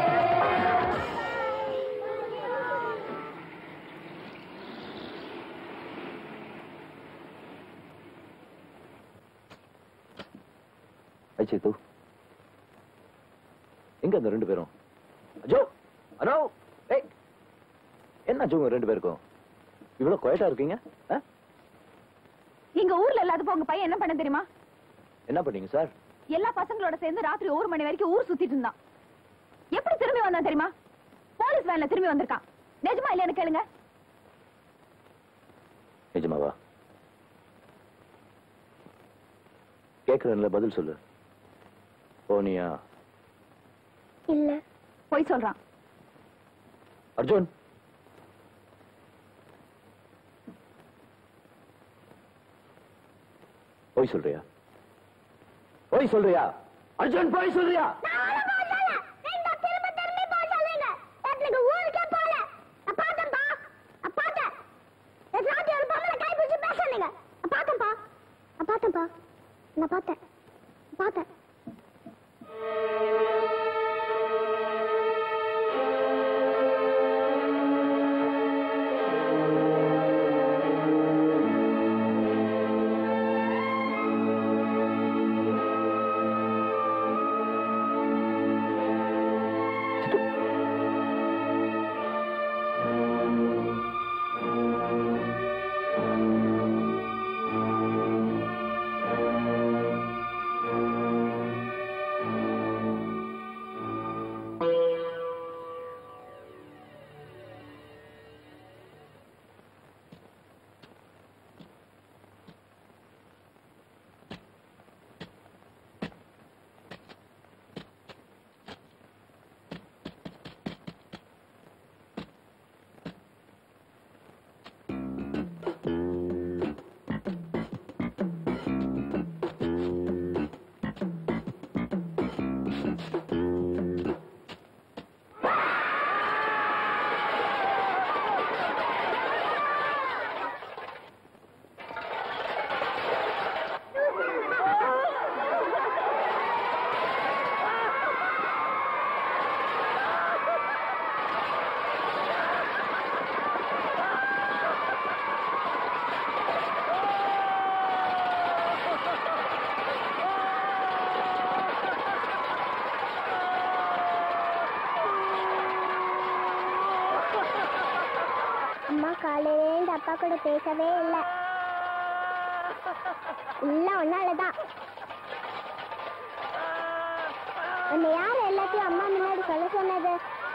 அச்சித்து எங்க அந்த ரெண்டு பேரும் அஜோ அனோ ஏய் என்ன அஜோ ரெண்டு பேருக்கும் இவ்வளவு குவைட்டா இருக்கீங்க எங்க ஊர்ல இல்லாதப்ப உங்க பையன் என்ன பண்ண தெரியுமா? என்ன பண்ணீங்க சார்? எல்லா பசங்களோட சேர்ந்து ராத்திரி 1 மணி வரைக்கும் ஊர் சுத்திட்டு இருந்தான். எப்படி திரும்பி வந்தான் தெரியுமா? போலீஸ் வேன்ல திரும்பி வந்திருக்கான். நிஜமா இல்லையான்னு கேளுங்க. நிஜமாவா? கேக்குறேன்ல, பதில் சொல்லு. போனியா? இல்ல. போய் சொல்றான். அர்ஜுன், போய் சொல்றியா? போய் சொல்றியா? அர்ஜுன், போய் சொல்றியா? நான் பார்த்தேன். காலையிலேருந்து அப்பா கூட பேசவே இல்லை. இல்லை ஒன்னாலதான். உன்னை யார் எல்லாத்தையும் அம்மா முன்னாடி சொல்ல சொன்னது?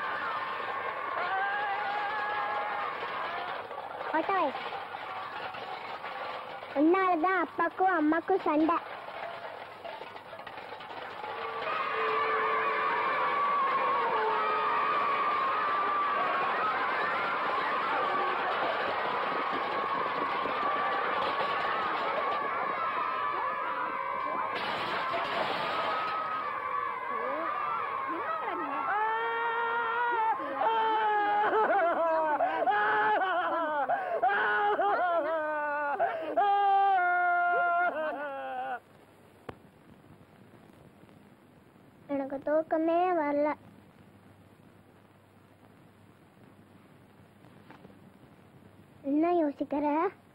உன்னாலதான் அப்பாக்கும் அம்மாக்கும் சண்டை. எனக்கு தூக்கமே வரல. என்ன யோசிக்கிற?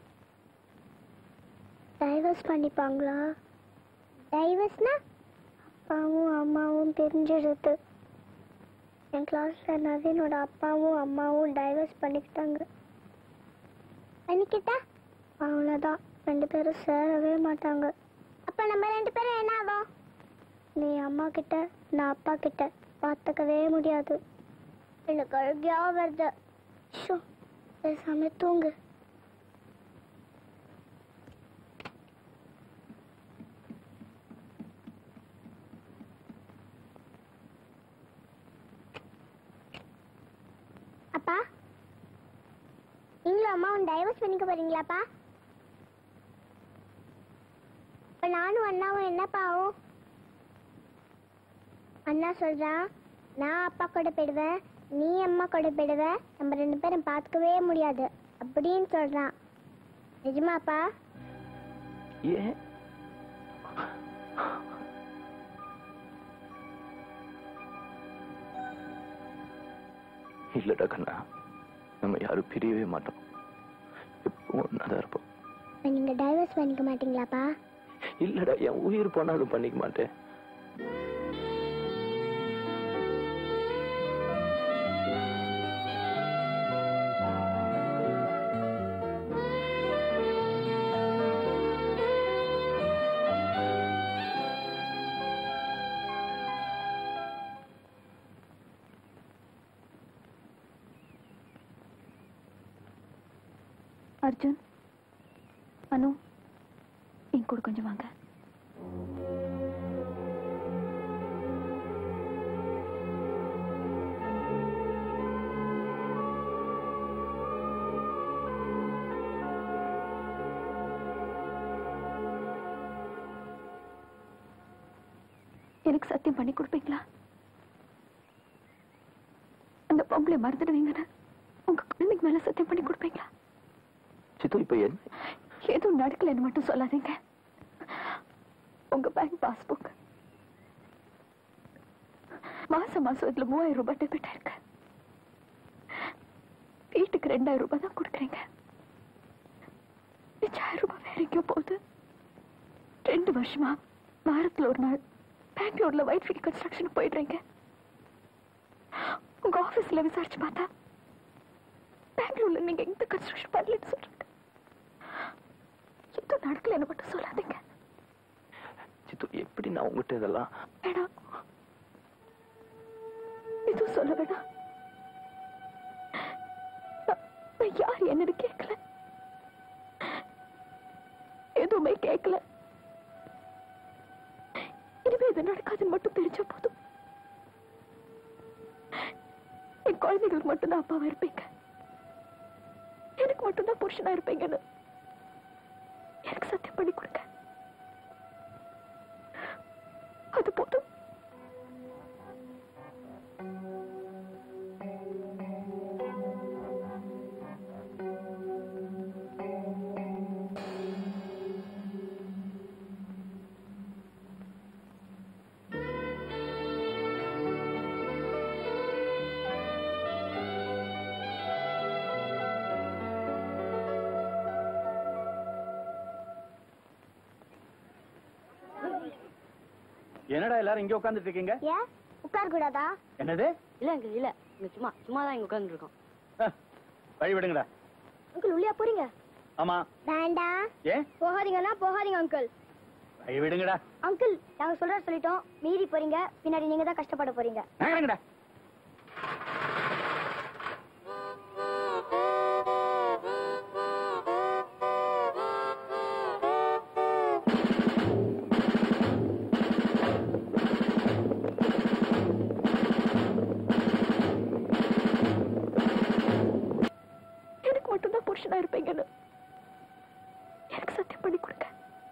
டைவர்ஸ் பண்ணிப்பாங்களா? டைவர்ஸ்னா அப்பாவும் அம்மாவும் பிரிஞ்சிடுது. என் கிளாஸ்ல நவீனோட அப்பாவும் அம்மாவும் டைவர்ஸ் பண்ணிக்கிட்டாங்க. பண்ணிக்கிட்டா அவ்வளோதான், 2 பேரும் சேரவே மாட்டாங்க. அப்ப நம்ம 2 பேரும் என்ன ஆகும்? நீ அம்மா கிட்ட, நான் அப்பா கிட்ட பார்த்துக்கவே முடியாது. எனக்கு அழுகியா வருது. பேசாம தூங்கு. அப்பா, நீங்களும் அம்மாவும் டைவர்ஸ் பண்ணிக்க போறீங்களாப்பா? இப்ப நானும் அண்ணாவும் என்னப்பா ஆகும்? அண்ணா சொல்றான், நான் அப்பா கூட போயிடுவேன், நீ அம்மா கூட போயிடுவ, நம்ம 2 பேரும் பார்த்துக்கவே முடியாது அப்படின்னு சொல்றான். நிஜமாப்பா? ஏன்? இல்லடா கண்ணா, நம்ம யாரும் பிரியவே மாட்டோம், எப்பவும் ஒன்னாதான் இருப்போம். நீங்க டைவர்ஸ் பண்ணிக்க மாட்டீங்களாப்பா? இல்லடா, என் உயிர் போனாலும் பண்ணிக்க மாட்டேன். அர்ஜுன், அனு, என் கூட கொஞ்சம் வாங்க. எனக்கு சத்தியம் பண்ணி கொடுப்பீங்களா? அந்த பொம்பளை மறந்துடுவீங்கன்னு உங்க குழந்தைக்கு மேல சத்தியம் பண்ணி கொடுப்பீங்களா? சித்து, இப்ப என்ன? எதுவும் நடக்கலன்னு மட்டும் சொல்லாதீங்க. உங்க பேங்க் பாஸ்புக் மாசம் இதுல 3000 ரூபாய் டெபிட் ஆயிருக்கு. வீட்டுக்கு 2000 ரூபாய் தான் கொடுக்குறீங்க. 1000 ரூபாய் வேற எங்கேயோ போகுது. 2 வருஷமா வாரத்துல ஒரு நாள் பெங்களூர்ல ஒயிட் ஃபீல்ட் கன்ஸ்ட்ரக்ஷன் போயிடுறீங்க. உங்க ஆபீஸ்ல விசாரிச்சு பார்த்தா பெங்களூர்ல நீங்க எந்த கன்ஸ்ட்ரக்ஷன் பண்ணலன்னு சொல்றீங்க. எதுவும் நடக்கலன்னு மட்டும் சொல்லாதீங்க. சித்து, எப்படி நான் உங்ககிட்ட இதெல்லாம்? வேணாம், எதுவும் சொல்ல வேணாம். நான் யார் என்னன்னு கேட்கல, எதுவுமே கேட்கல. இனிமே இது நடக்காதுன்னு மட்டும் தெரிஞ்சா போதும். என் குழந்தைகளுக்கு மட்டும்தான் அப்பாவா இருப்பீங்க, எனக்கு மட்டும்தான் புருஷனா இருப்பீங்கன்னு எனக்கு சத்தியம் பண்ணி கொடுங்க. அது போதும். என்னடா எல்லாரும் இங்க உட்கார்ந்துட்டு இருக்கீங்க? ஏன் உட்கார கூடாதா? என்னது? இல்ல இல்ல, சும்மா தான் இங்க உட்கார்ந்து இருக்கோம். வழி விடுங்கடா. அங்கிள் உள்ளே போறீங்க? ஆமா. வேண்டாம். ஏன்? போகாதீங்கன்னா போகாதீங்க அங்கிள். கை விடுங்கடா. அங்கிள் நாங்க சொல்றத சொல்லிட்டோம், மீறி போறீங்க, பின்னாடி நீங்க தான் கஷ்டப்பட போறீங்க. நகருங்கடா. எனக்கு மட்டும்தான் புருஷனா இருப்பீங்கன்னு எனக்கு சத்தியம் பண்ணி கொடுங்க.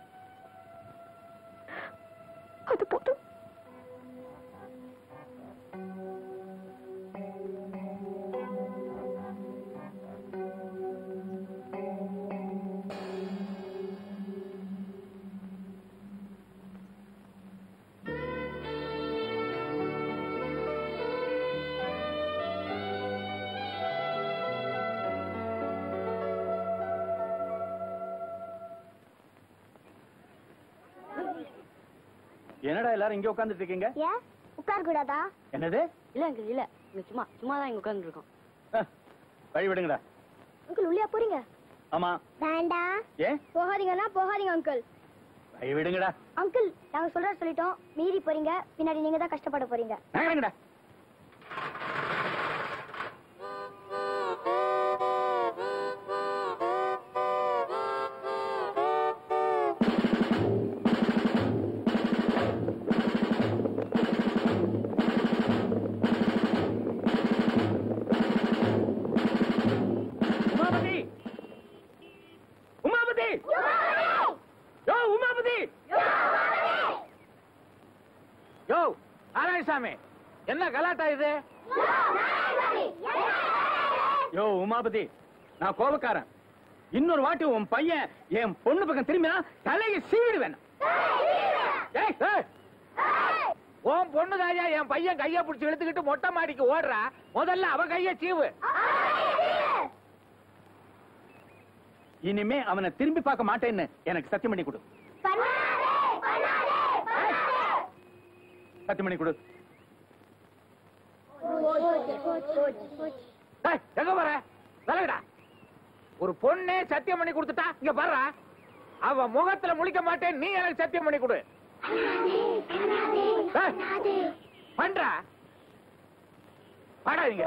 அது போதும். என்னடா எல்லாரும் இங்க உட்கார்ந்துட்டு இருக்கீங்க? ஏன் உட்கார கூடாதா? என்னது? இல்ல அங்கிள் இல்ல, சும்மா தான் இங்க உட்கார்ந்து இருக்கோம். கை விடுங்கடா. அங்கிள் உள்ளே போறீங்க? ஆமா. வேண்டாம். ஏன்? போகாதீங்கன்னா போகாதீங்க அங்கிள். கை விடுங்கடா. அங்கிள் நாங்க சொல்றத சொல்லிட்டோம், மீறி போறீங்க, பின்னாடி நீங்க தான் கஷ்டப்பட போறீங்க. நகருங்கடா. யோ நாராயணசாமி, என்ன கலாட்டா இது? யோ உமாபதி, நான் கோபக்காரன். இன்னொரு வாட்டி உன் பையன் என் பொண்ணு பக்கம் திரும்பினா தலையை சீவிடுவேன். உன் பொண்ணு தாயா என் பையன் கைய பிடிச்சி இழுத்துக்கிட்டு மொட்டை மாடிக்கு ஓடுறா. முதல்ல அவ கைய சீவு. இனிமே அவனை திரும்பி பார்க்க மாட்டேன்னு எனக்கு சத்தியம் பண்ணி கொடு. சத்தியம் பண்ணி கொடு. எங்க போற? விலகுடா. ஒரு பொண்ணே சத்தியம் பண்ணி கொடுத்துட்டா இங்க பாரு. அவ முகத்துல முழிக்க மாட்டேன், நீ எனக்கு சத்தியம் பண்ணி கொடு. பண்ற பாடாதீங்க.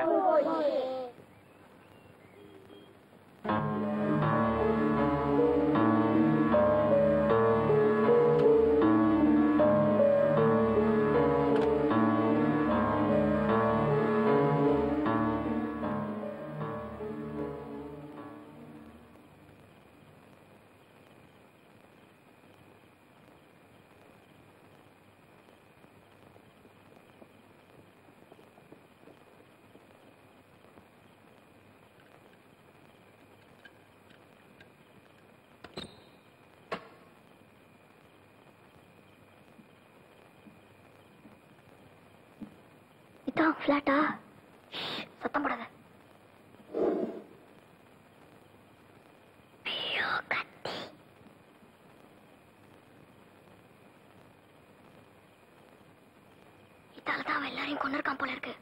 இதான் பிளாட்டா? சத்தம் போடாத. இதாலதான் அவன் எல்லாரையும் கொண்டிருக்கான் போல இருக்கு.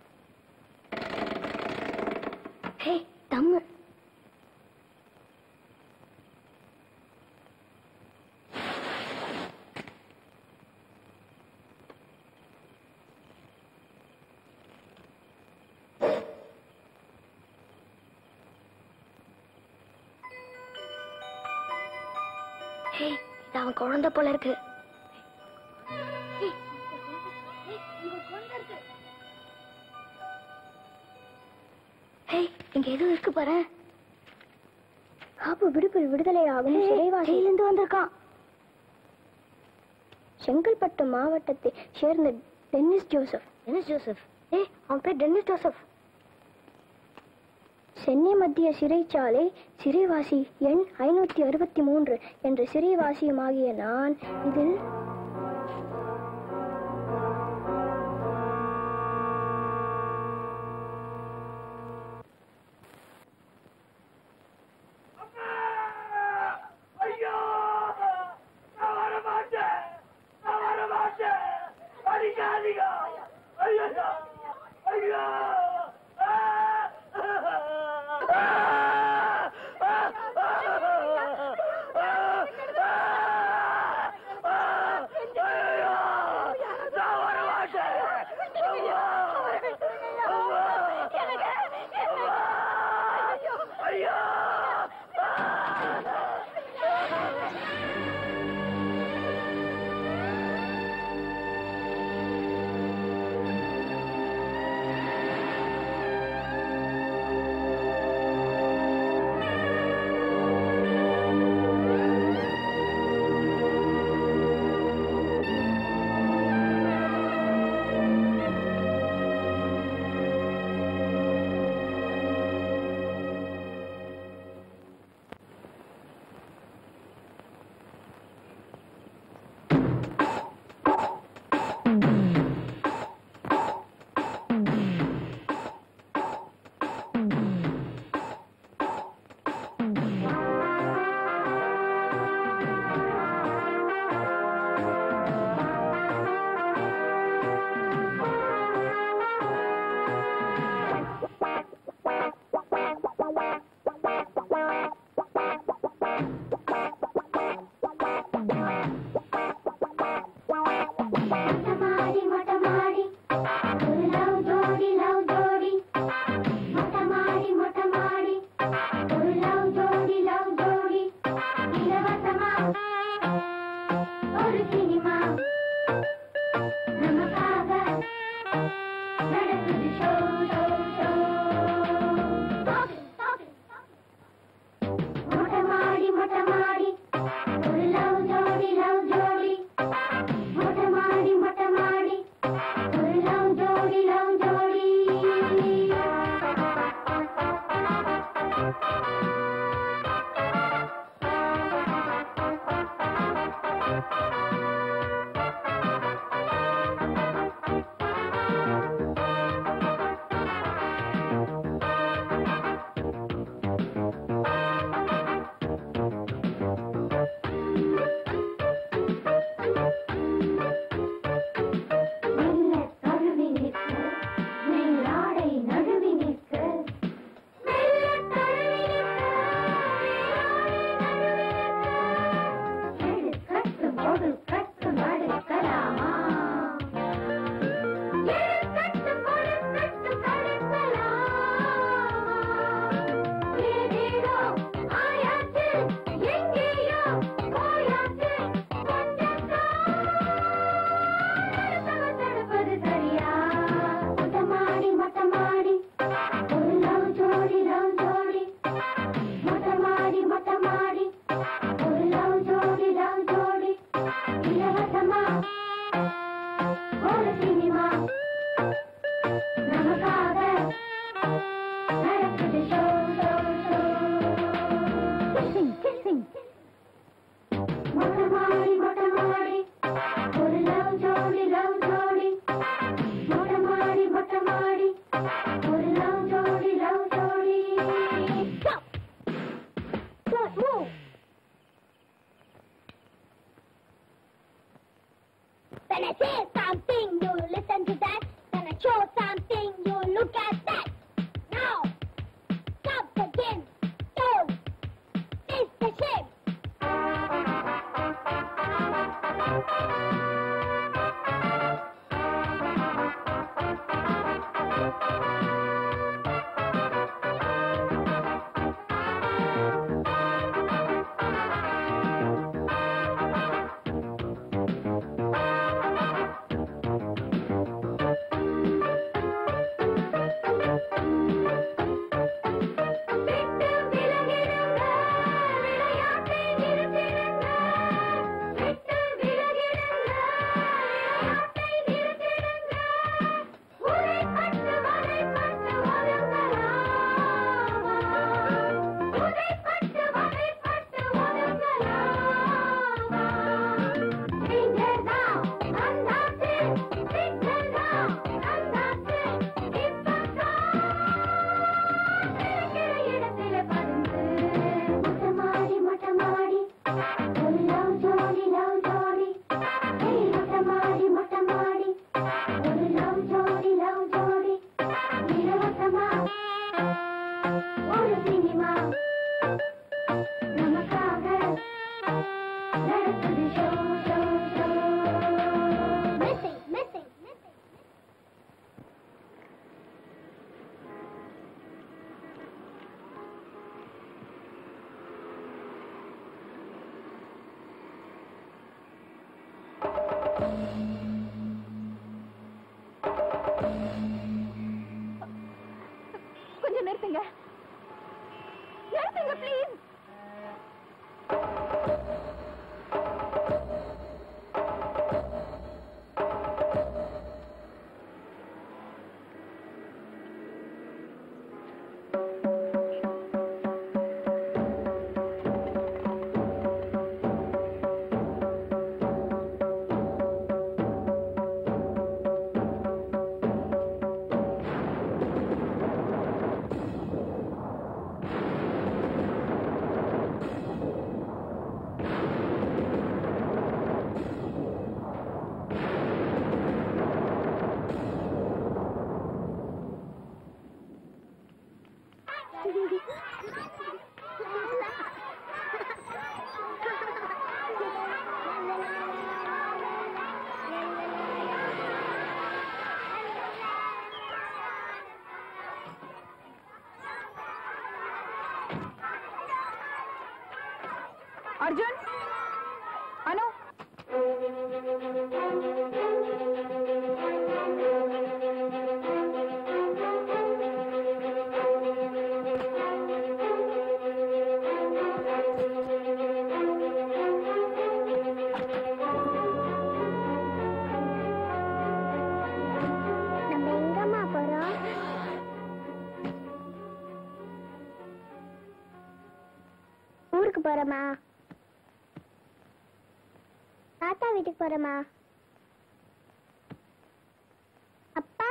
ஹே தம்மு. அவன் குழந்தை போல இருக்கு. இங்க எதுவும் இருக்கு பாரு. காப்பு விடுப்பில் விடுதலை ஆகும் சிறைவாசியிலிருந்து வந்திருக்கான். செங்கல்பட்டு மாவட்டத்தை சேர்ந்த டென்னிஸ் ஜோசப். Tennis Joseph? அவன் பேர் டென்னிஸ் ஜோசப். சென்னை மத்திய சிறைச்சாலை சிறைவாசி எண் 563 என்ற சிறைவாசியுமாகிய நான் இதில் I say something, you listen to that. When I show something, you look at that. Now, stop again. Don't. It's the shape. கொஞ்சம் நிறுத்துங்க ப்ளீஸ். अर्जुन, अनु, ஊருக்கு போறோமா? தாத்தா வீட்டுக்கு போறோமா? அப்பா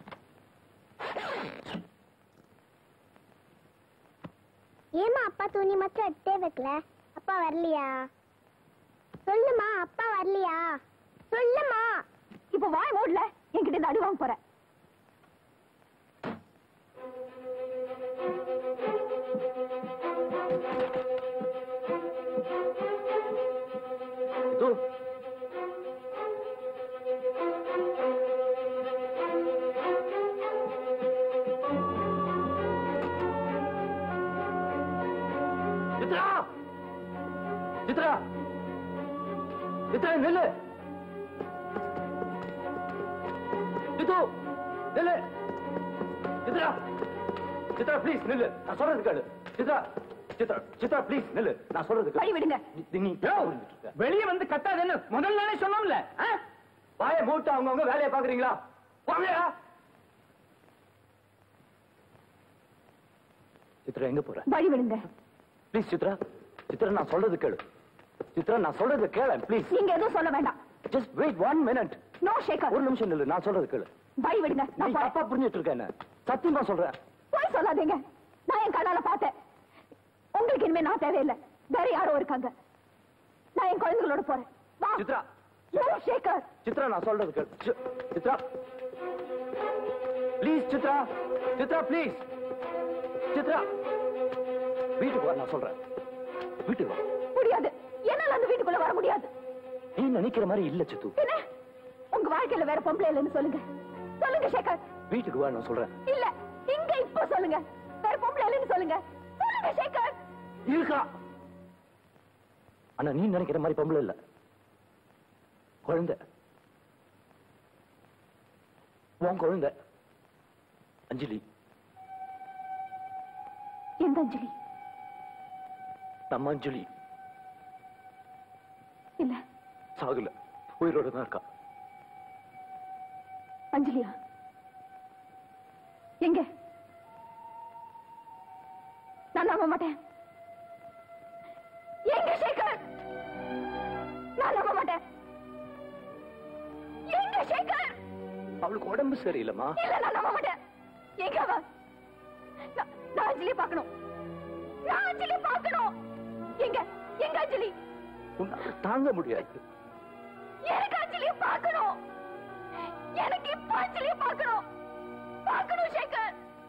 ஏமா அப்பா துணி மட்டும் எடுத்தே வைக்கல? அப்பா வரலையா? சொல்லுமா, அப்பா வரலையா? சொல்லுமா. இப்ப வாய் மூடல, என்கிட்ட இருந்து அடி வாங்க போற. சித்ரா, சித்ரா, சித்ரா நில்லு. சித்து நில்லு. சித்ரா, சித்ரா ப்ளீஸ் நில்லு, நான் சொல்றது கேளு. சித்ரா, சித்ரா, சித்ரா ப்ளீஸ் நில்லு, நான் சொல்றது கேளு. வழி விடுங்க. வெளியே வந்து கத்தாதேன்னு முதல் நாளே சொன்னோம்ல. வாயை மூட்டு அவங்கவுங்க வேலையை பாக்குறீங்களா? வாங்கயா. சித்ரா எங்க போற? வழி விடுங்க. ப்ளீஸ் சித்ரா, சித்ரா நான் சொல்றது கேளு. சித்ரா நான் சொல்றது கேளு ப்ளீஸ். நீங்க எதுவும் சொல்ல வேண்டாம். Just wait 1 minute. No Shekar. ஒரு நிமிஷம் நில்லு, நான் சொல்றது கேளு. வழி விடுங்க. நீ தப்பா புரிஞ்சிட்டு இருக்க என்ன? சத்தியமா சொல்றேன். போய் சொல்லாதீங்க. நான் என் கண்ணால பார்த்தேன். உங்களுக்கு இனிமே நான் தேவையில்லை. வேற யாரோ இருக்காங்க. நான் என் குழந்தைகளோட போறேன். வா. சித்ரா, சேகர். சித்ரா நான் சொல்றது கேளு. சித்ரா ப்ளீஸ். சித்ரா சித்ரா ப்ளீஸ். சித்ரா வீட்டுக்கு வர நான் சொல்றேன். வீட்டுக்கு வா. முடியாது. என்னால அந்த வீட்டுக்குள்ள வர முடியாது. நீ நினைக்கிற மாதிரி இல்ல சித்து. என்ன உங்க வாழ்க்கையில வேற பொம்பளை இல்லைன்னு சொல்லுங்க. சொல்லுங்க சேகர். வீட்டுக்கு வா நான் சொல்றேன். இல்ல இங்க இப்ப சொல்லுங்க. வேற பொம்பளை இல்லைன்னு சொல்லுங்க. சொல்லுங்க சேகர். இருக்கா? ஆனா நீ நினைக்கிற மாதிரி பொம்பளை இல்ல. குழந்தை. உன் குழந்தை அஞ்சலி. எந்த அஞ்சலி? நம்ம அஞ்சலி இல்ல சாகுல, உயிரோட தான் இருக்கா. அஞ்சலியா? எங்க? நான் நம்ப மாட்டேன். எங்க சேகர்? நான் நம்ப மாட்டேன். எங்க சேகர்? அவளுக்கு உடம்பு சரியில்லைமா. இல்ல நான் நம்ப மாட்டேன். எங்க அவ? நான் அஞ்சலியை பார்க்கணும். நான் அஞ்சலியை பார்க்கணும். எங்க எங்க அஞ்சலி? உன்னால தாங்க முடியாது. எனக்கு அஞ்சலியை பார்க்கணும். எனக்கு இப்ப அஞ்சலியை பார்க்கணும். பார்க்கணும் சேகர்.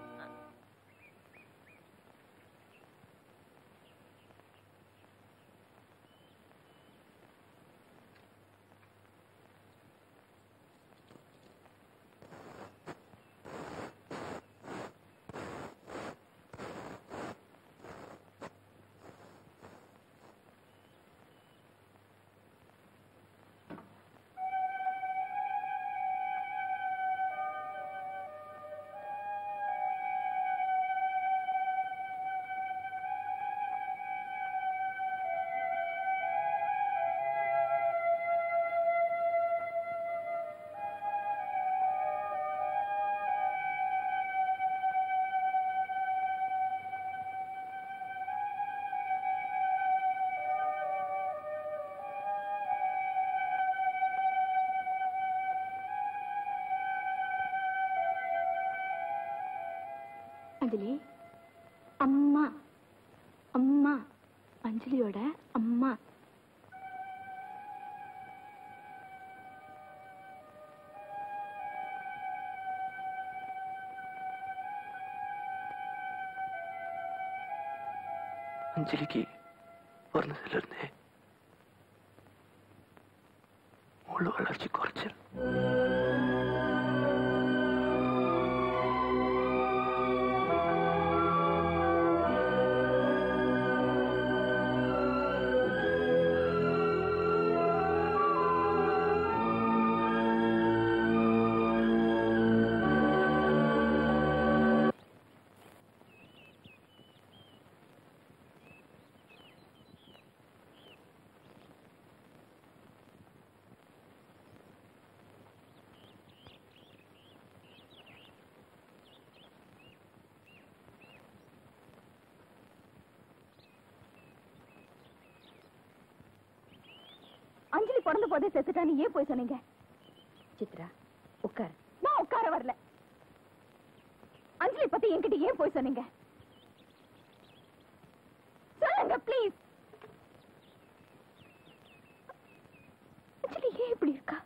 அஞ்சலி அம்மா. அம்மா அஞ்சலியோட அம்மா. அஞ்சலிக்கு பிறந்ததுல இருந்தே முழு வளர்ச்சி குறைச்சல். அஞ்சலி பிறந்த போதே செத்துட்டான்னு ஏன் போய் சொன்னீங்க? சித்ரா உட்கார். நான் உட்கார வரல. அஞ்சலி பத்தி என்கிட்ட ஏன் போய் சொன்னீங்க? சொல்லுங்க ப்ளீஸ். அஞ்சலி ஏன் இப்படி இருக்கா?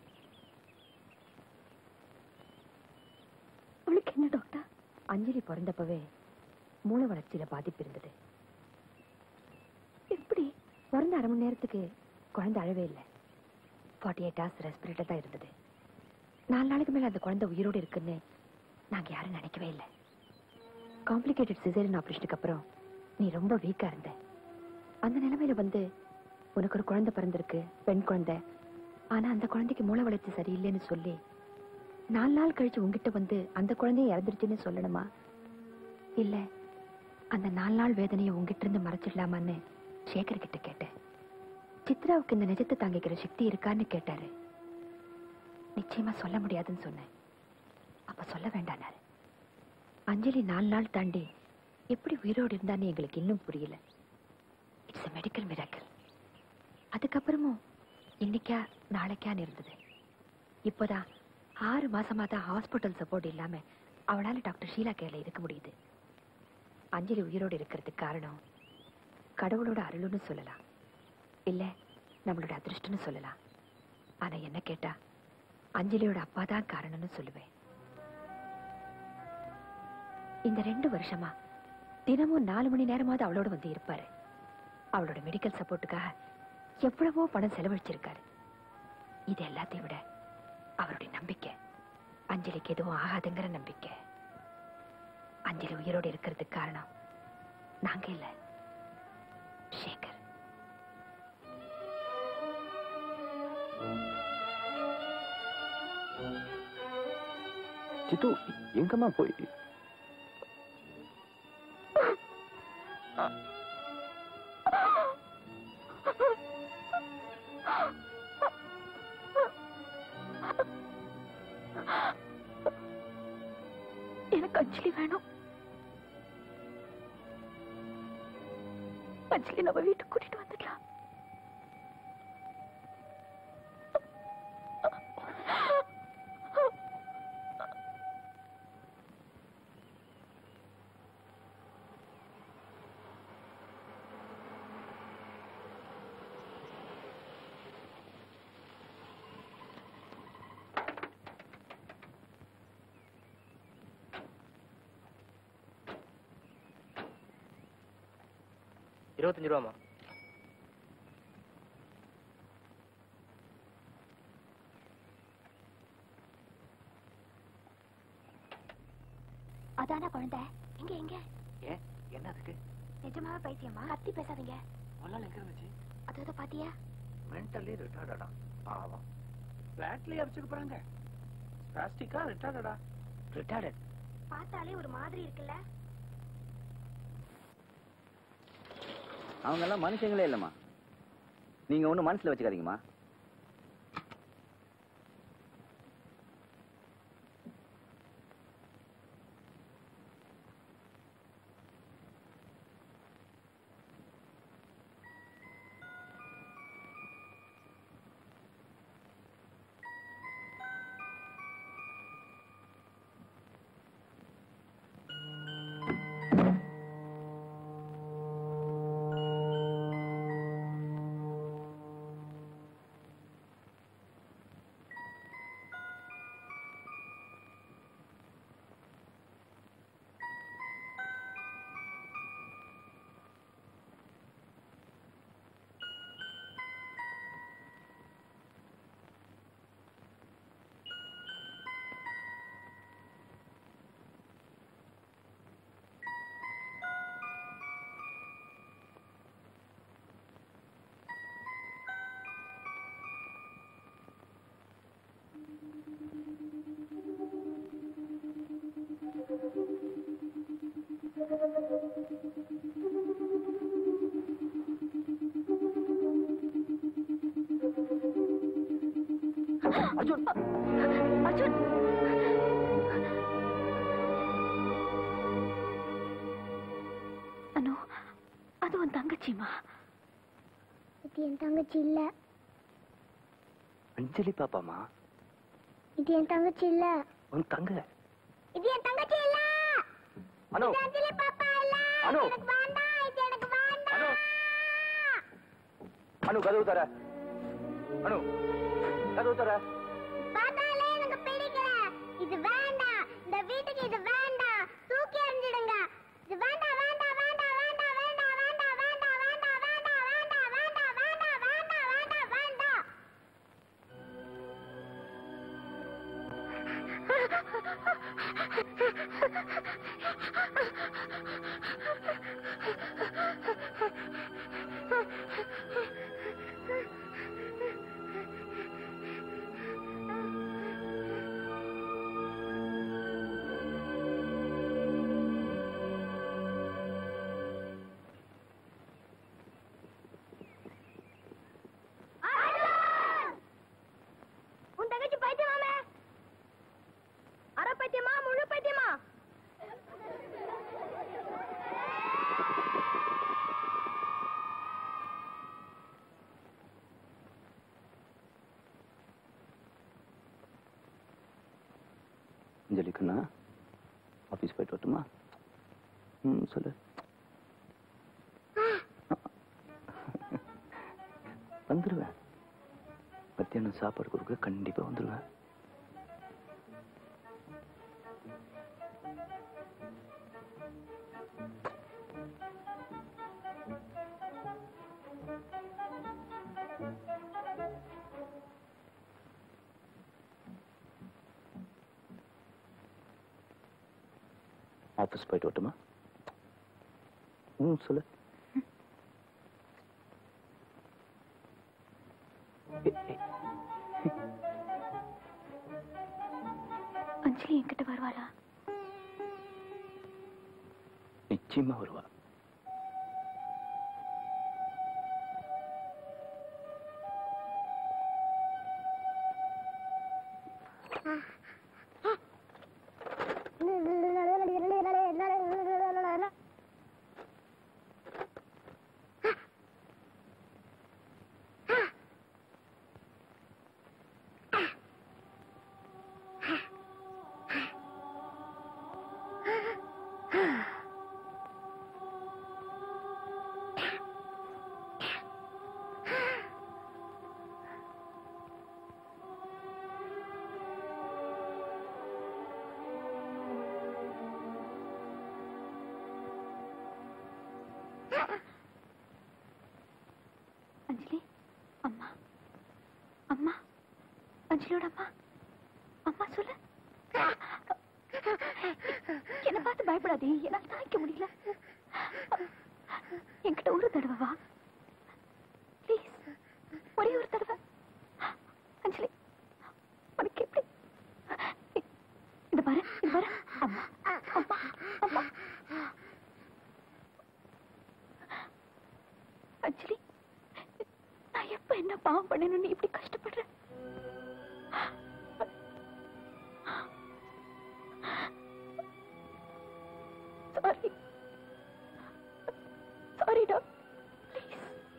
அவளுக்கு என்ன டாக்டர்? அஞ்சலி பிறந்தப்பவே மூளை வளர்ச்சியில பாதிப்பு இருந்தது. எப்படி? பிறந்த அரை மணி நேரத்துக்கு குழந்தை அழவே இல்லை. 48 hours ரெஸ்பிரேட்டர் தான் இருந்தது. 4 நாளைக்கு மேல அந்த குழந்தை உயிரோடு இருக்குன்னு நாங்க யாரும் நினைக்கவே இல்லை. காம்ப்ளிகேட்டட் சிசேரியன் ஆபரேஷனுக்கு அப்புறம் நீ ரொம்ப வீக்கா இருந்த. அந்த நிலைமையில வந்து உனக்கு ஒரு குழந்தை பிறந்திருக்கு, பெண் குழந்தை. ஆனா அந்த குழந்தைக்கு மூளை வளர்ச்சி சரியில்லைன்னு சொல்லி 4 நாள் கழிச்சு உங்ககிட்ட வந்து அந்த குழந்தைய இறந்துருச்சுன்னு சொல்லணுமா? இல்ல அந்த 4 நாள் வேதனையை உங்ககிட்ட இருந்து மறைச்சிடலாமான்னு சேகர் கிட்ட கேட்டேன். சித்ராவுக்கு இந்த நிஜத்தை தாங்கிக்கிற சக்தி இருக்கான்னு கேட்டாரு. நிச்சயமா சொல்ல முடியாதுன்னு சொன்னேன். அப்ப சொல்ல வேண்டானாரு. அஞ்சலி 4 நாள் தாண்டி எப்படி உயிரோடு இருந்தான்னு எங்களுக்கு இன்னும் புரியல. It's a medical miracle. அதுக்கப்புறமும் இன்னைக்கா நாளைக்கான்னு இருந்தது. இப்போதான் 6 மாசமா தான் ஹாஸ்பிட்டல் சப்போர்ட் இல்லாம அவளால டாக்டர் ஷீலா கேர்ல இருக்க முடியுது. அஞ்சலி உயிரோடு இருக்கிறதுக்கு காரணம் கடவுளோட அருள்னு சொல்லலாம், இல்ல நம்மளோட அதிர்ஷ்டம்னு சொல்லலாம். ஆனா என்ன கேட்டா அஞ்சலியோட அப்பா தான் காரணம்னு சொல்லுவேன். இந்த 2 வருஷமா தினமும் 4 மணி நேரமாவது அவளோட வந்து இருப்பாரு. அவளோட மெடிக்கல் சப்போர்ட்டுக்காக எவ்வளவோ பணம் செலவழிச்சிருக்காரு. இது எல்லாத்தையும் விட அவருடைய நம்பிக்கை, அஞ்சலிக்கு எதுவும் ஆகாதுங்கிற நம்பிக்கை. அஞ்சலி உயிரோடு இருக்கிறதுக்கு காரணம் நாங்க இல்ல, சேகர். சித்து எங்கம்மா போய் எனக்கு அஞ்சலி வேணும். அஞ்சலி நம்ம வீட்டுக்கு கூட்டிட்டு வந்துடலாம். ₹25. அதான குழந்தை. எங்க எங்க? ஏன் என்ன அதுக்கு? நிஜமாவே பைத்தியமா? கத்தி பேசாதீங்க. ஒன்னால எங்க இருந்துச்சு? அதோ பாத்தியா? மென்டலி ரிட்டார்டடா. பாவம். பிளாட்லயே அடிச்சுக்க போறாங்க. பிளாஸ்டிக்கா ரிட்டார்டடா. ரிட்டார்டட். பார்த்தாலே ஒரு மாதிரி இருக்குல்ல? அவங்க எல்லாம் மனுஷங்களே இல்லம்மா. நீங்க ஒண்ணு மனசுல வச்சுக்காதீங்கம்மா. அர்ஜுன் அர்ஜுன் அனு, அது உன் தங்கச்சிமா? இது என் தங்கச்சி இல்ல. அஞ்சலி பாப்பாமா. இது என் தங்கச்சி இல்ல. உன் தங்க. இது என் தங்கச்சி இல்ல. அனு. இது அஞ்சலி பாப்பா இல்ல. அனு. எனக்கு வேண்டாம். இது எனக்கு வேண்டாம். அனு. அனு கதவு தர. அனு கதவு தர. பார்த்தாலே எனக்கு பிடிக்கல. இது வேண்டாம். இந்த வீட்டுக்கு இது வேண்டாம். தூக்கி எறிஞ்சிடுங்க. இது வேண்டாம் வேண்டாம் வேண்டாம் வேண்டாம் வேண்டாம் வேண்டாம் வேண்டாம் வேண்டாம் வேண்டாம் வேண்டாம் வேண்டாம் வேண்டாம் வேண்டாம் வேண்டாம் வேண்டாம். உன் தங்கச்சி பைத்தியமாமே? அரை பைத்தியமா முழு பைத்தியமா? அஞ்சலிக்குண்ணா ஆபீஸ் போயிட்டு வரட்டுமா? சொல்லு. வந்துருவேன். மத்தியானம் சாப்பாடு கொடுக்க கண்டிப்பா வந்துடுவேன். ஆஃபீஸ் போயிட்டு வரட்டுமா? சொல்லு. அஞ்சலி என்கிட்ட வருவாளா? நிச்சயமா வருவா. அஞ்சலி, அம்மா அம்மா, அஞ்சலியோட அம்மா, அம்மா சொல்லு. என்ன பார்த்து பயப்படாதே, என்னால் தாய்க்க முடியல. என்கிட்ட ஒரு தடவை வா ப்ளீஸ், ஒரே ஒரு தடவை. அஞ்சலி, உனக்கு எப்படி? இந்த பாரு, இந்த பாரு. அம்மா அம்மா அம்மா. அஞ்சலி, நான் எப்ப என்ன பாவம் பண்ணணும்னு இப்படி கஷ்டப்படுறேன்? சாரி சாரிடா, ப்ளீஸ்.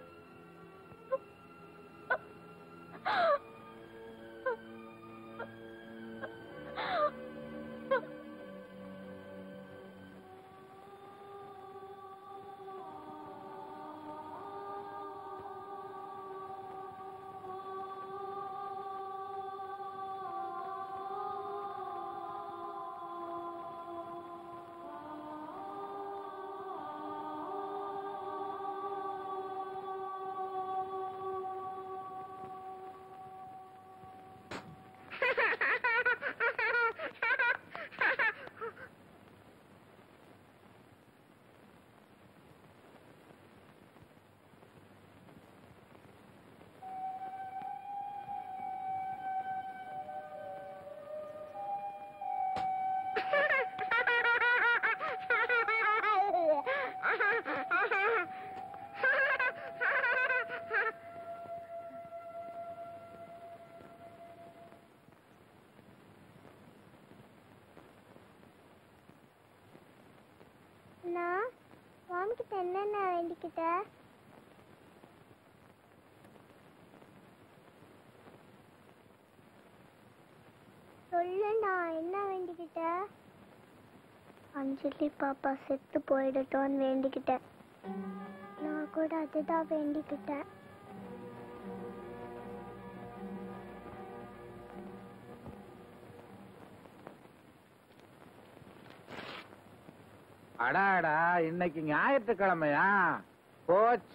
நான் மாமிக்கிட்ட என்னென்ன வேண்டிக்கிட்ட? சொல்லு, நான் என்ன வேண்டிக்கிட்ட? அஞ்சலி பாப்பா செத்து போயிடட்டோன்னு வேண்டிக்கிட்டேன். நான் கூட அதுதான் வேண்டிக்கிட்டேன். அடாடா, இன்னைக்கு ஞாயிற்றுக்கிழமையா கோச்?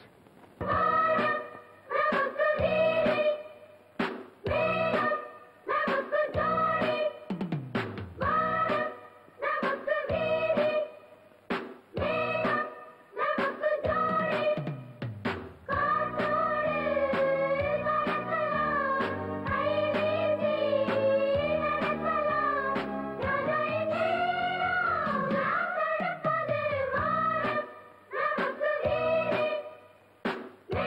No!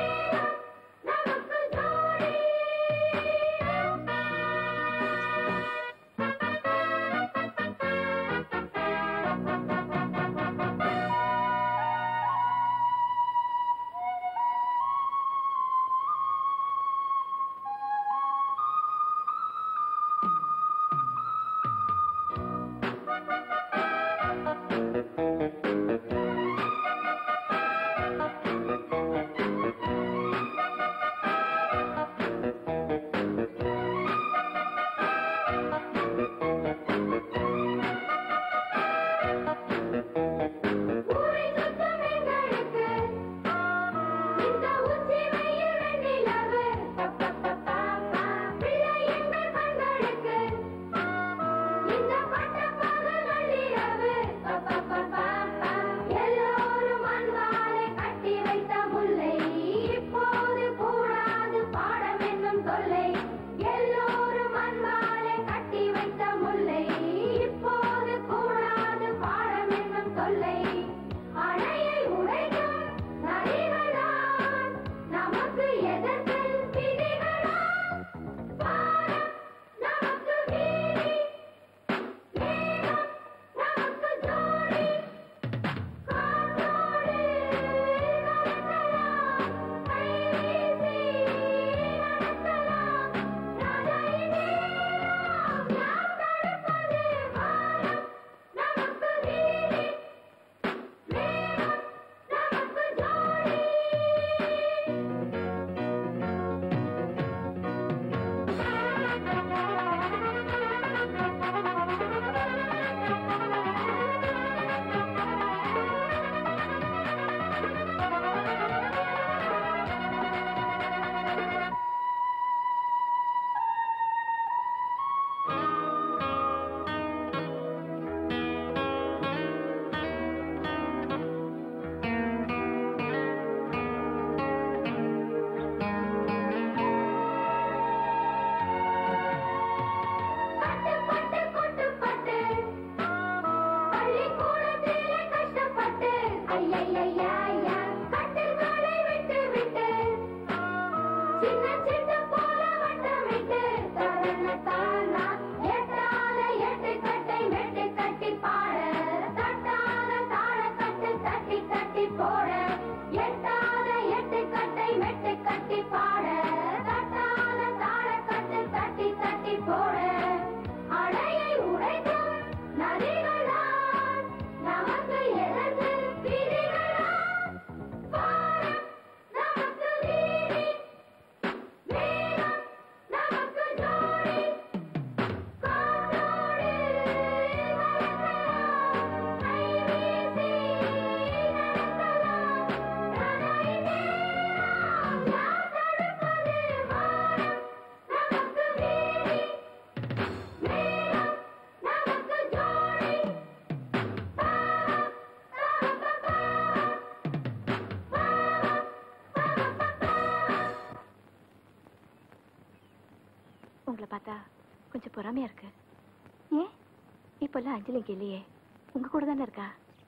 உங்களை பார்த்தா கொஞ்சம் பொறாமையா இருக்கு. ஏன் இப்பெல்லாம் அஞ்சலி இங்க இல்லையே? உங்க கூட தானே இருக்கா?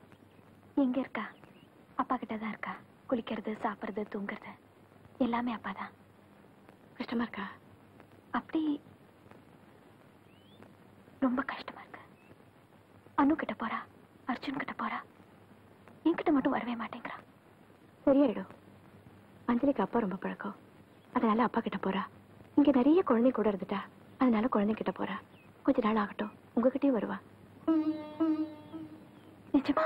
எங்க இருக்கா? அப்பா கிட்ட தான் இருக்கா. குளிக்கிறது, சாப்பிடுறது, தூங்குறது எல்லாமே அப்பா தான். கஷ்டமா இருக்கா? அப்படி ரொம்ப கஷ்டமா இருக்கு. அனு கிட்ட போறா, அர்ஜுன் கிட்ட போறா, என்கிட்ட மட்டும் வரவே மாட்டேங்கிறா. சரியாயிடும். அஞ்சலிக்கு அப்பா ரொம்ப பழக்கம், அதனால அப்பா கிட்ட போறா. இங்க நிறைய குழந்தை கூட இருந்துட்டா, அதனால குழந்தை கிட்ட போறா. கொஞ்ச நாள் ஆகட்டும், உங்ககிட்டயும் வருவா. நிஜமா?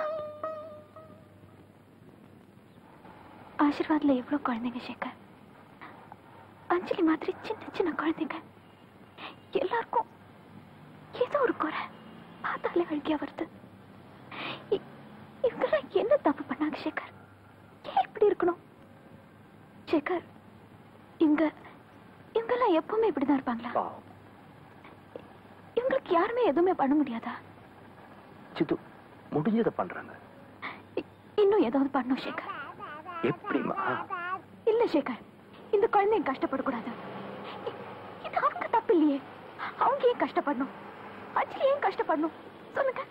ஆசீர்வாத்ல எவ்வளவு குழந்தைங்க சேகர். அஞ்சலி மாதிரி சின்ன சின்ன குழந்தைங்க. எல்லாருக்கும் ஏதோ ஒரு குறை, பார்த்தாலே அழுகியா வருது. இவங்கெல்லாம் என்ன தப்பு பண்ணாங்க சேகர்? ஏன் இப்படி இருக்கணும்? சேகர், இவங்கெல்லாம் எப்பவுமே இப்படிதான் இருப்பாங்களா? இவங்களுக்கு யாருமே எதுவுமே பண்ண முடியாதா? சித்து, முடிஞ்சதை பண்றாங்க. இன்னும் ஏதாவது பண்ணும் சேகர். எப்படிமா? இல்ல சேகர், இந்த குழந்தைங்க கஷ்டப்படக்கூடாது. இது அவங்க தப்பு இல்லையே. அவங்க ஏன் கஷ்டப்படணும்? அஞ்சலி ஏன் கஷ்டப்படணும்? சொல்லுங்க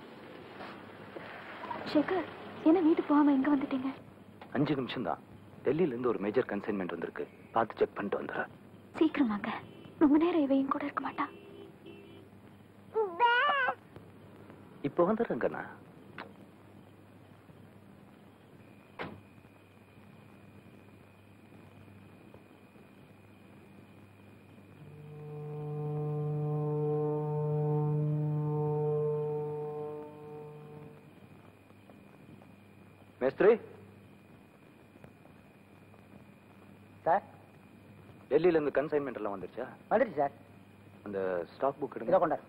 சேகர். என்ன வீட்டுக்கு போகாம எங்க வந்துட்டீங்க? 5 நிமிஷம் தான். டெல்லியில இருந்து ஒரு மேஜர் கன்சைன்மெண்ட் வந்திருக்கு, பார்த்து செக் பண்ணிட்டு வந்துடுறேன். சீக்கிரம் வாங்க. ரொம்ப நேரம் இவையும் கூட இருக்க மாட்டா. இப்போ வந்துடுறேங்கண்ணா. மேஸ்திரி சார், டெல்லியில இருந்து கன்சைன்மெண்ட் எல்லாம் வந்துருச்சா? வந்துருச்சு சார். அந்த ஸ்டாக் புக் இதை கொண்டாரு.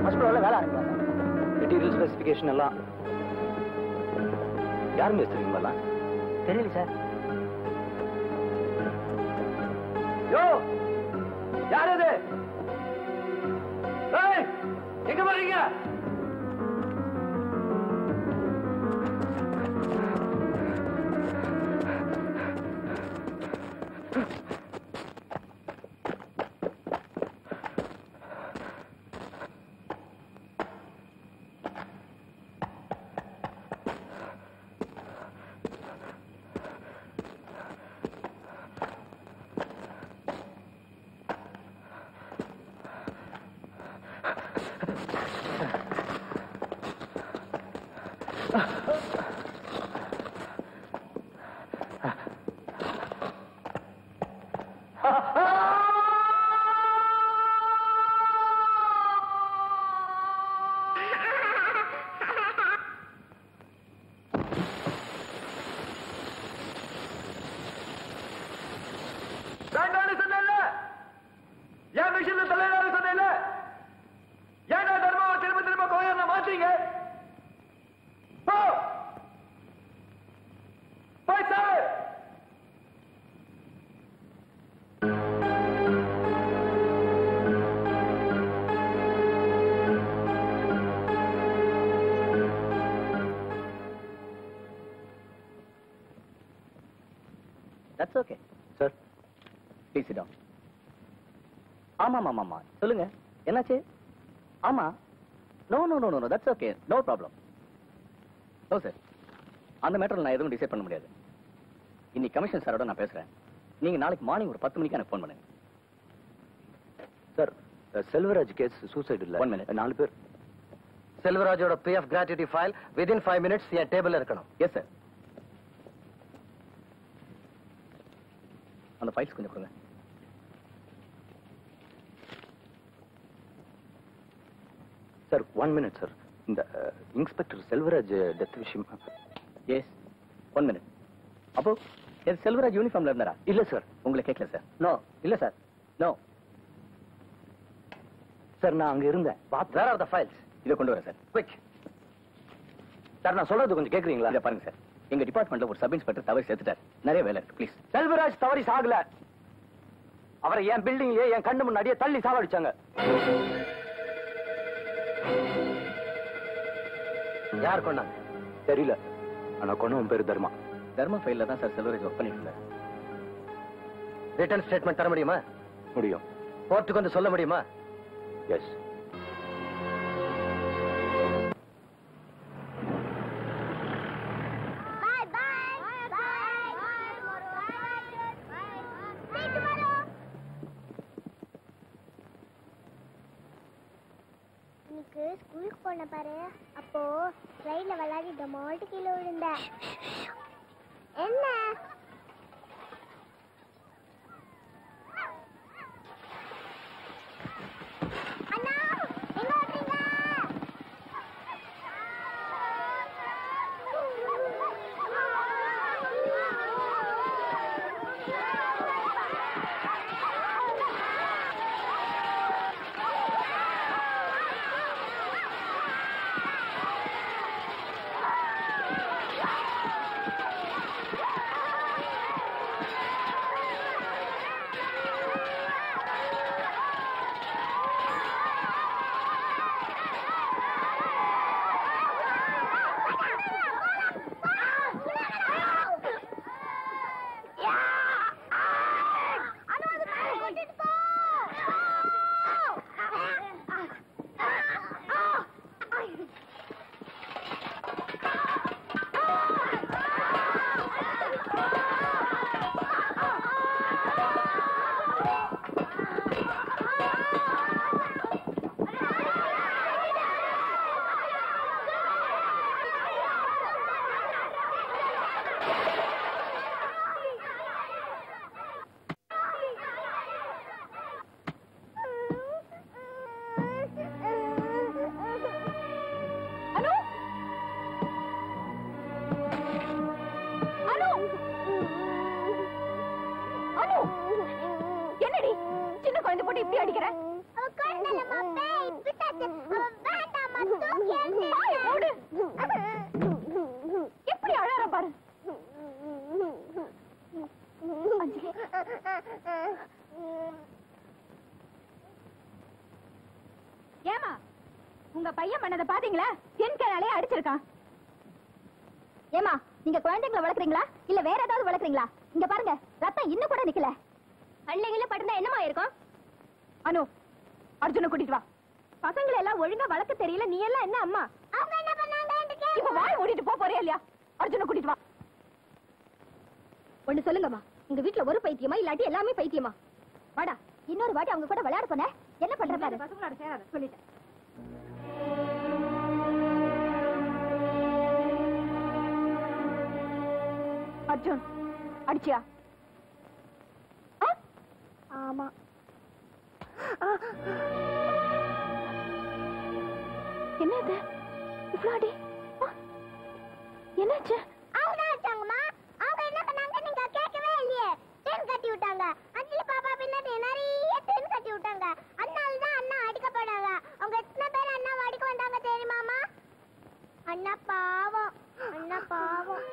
ஃபர்ஸ்ட் ஃப்ளோர்ல வேலை ஆரம்பிக்கலாம் சார். மெட்டீரியல் ஸ்பெசிஃபிகேஷன் எல்லாம் யார் மேஸ்திரிங்களா? தெரியல சார். யோ யார் இது? ஏய் எங்க போறீங்க? That's okay. Sir, please sit down. ஆமா சொல்லுங்க, என்னாச்சு? ஆமா, no, that's okay, no problem. No sir, அந்த மேட்டர்ல நான் எதுவும் டிசைட் பண்ண முடியாது. இன்னைக்கு கமிஷன் சாரோட நான் பேசுறேன். நீங்க நாளைக்கு மார்னிங் ஒரு 10 மணிக்கு எனக்கு ஃபோன் பண்ணுங்க. சார், செல்வராஜ் கேஸ் சூசைட் இல்ல. 1 minute. 4 பேர். செல்வராஜோட pay of gratuity file within 5 minutes என் டேபிள்ல இருக்கணும். Yes sir. அந்த ஃபைல்ஸ் கொஞ்சம் கொடுங்க. Sir 1 minute sir. இந்த இன்ஸ்பெக்டர் செல்வராஜ் டெத் விஷயம். Yes 1 minute. அப்போ எது செல்வராஜ் யூனிஃபார்ம்ல இருந்தாரா? இல்ல சார். உங்களை கேட்கல சார். நோ, இல்ல சார். நோ சார், நான் அங்க இருந்தேன். Where are the files? இதை கொண்டு வரேன் சார். குவிக். சார், நான் சொல்றது கொஞ்சம் கேக்குறீங்களா? இதை பாருங்க சார். எங்க டிபார்ட்மெண்ட்ல ஒரு சப் இன்ஸ்பெக்டர் தவறி சேர்த்துட்டார். நிறைய வேலை இருக்கு, ப்ளீஸ். செல்வராஜ் தவறி சாகல. அவரை என் பில்டிங்லயே என் கண்ணு முன்னாடியே தள்ளி சாவடிச்சாங்க. யார் கொண்டாங்க? தெரியல. ஆனா கொண்டவன் பேரு தர்மா. தர்மா ஃபைல்ல தான் சார் செல்வராஜ் ஒர்க் பண்ணிட்டு இருந்தார். ரிட்டர்ன் ஸ்டேட்மெண்ட் தர முடியுமா? முடியும். கோர்ட்டுக்கு வந்து சொல்ல முடியுமா? எஸ். ஸ்கூலுக்கு போன பாரு, அப்போ ட்ரெயின்ல விளையாடி டமால்ட்டு கீழே விழுந்த. என்ன அண்ணா, எங்க ஓடுறீங்க? எப்படி அழற பாரு. ஏமா உங்க பையன் பண்ணதை பாத்தீங்களா? தென்கேளாலே அடிச்சிருக்கான். ஏமா நீங்க குழந்தைங்களை வளர்க்குறீங்களா இல்ல வேற ஏதாவது வளர்க்குறீங்களா? இங்க பாருங்க ரத்தம் இன்னும் கூட நிக்கல. அன்னையில பட்டுனா என்னமா இருக்கும்? அனு அர்ஜுன கூட்டிட்டு வா. பசங்களை எல்லாம் ஒழுங்கா வளர்க்க தெரியல, நீ எல்லாம் என்ன அம்மா? அவங்க என்ன பண்ணாங்க? இப்ப வாய் மூடிட்டு போறியா இல்லையா? அர்ஜுன கூட்டிட்டு வா. ஒண்ணு சொல்லுங்கம்மா, உங்க வீட்டுல ஒரு பைத்தியமா இல்லாட்டி எல்லாமே பைத்தியமா? வாடா, இன்னொரு வாட்டி அவங்க கூட விளையாட போன என்ன பண்றாரு? பசங்களோட சேராத சொல்லிட்டேன். அர்ஜுன் அடிச்சியா? ஆமா. என்னது இவ்வளோ அடி? என்னாச்சு? அவங்க அடிச்சாங்கம்மா. அவங்க என்ன பண்ணாங்க நீங்க கேட்கவே இல்லையே. தேன் கட்டி விட்டாங்க. அஞ்சலி பாப்பா பின்னாடி நிறைய தேன் கட்டி விட்டாங்க. அதனால தான் அண்ணா அடிக்கப்படாங்க. அவங்க எத்தனை பேர் அண்ணா அடிக்க வந்தாங்க தெரியுமாமா? அண்ணா பாவம், அண்ணா பாவம்.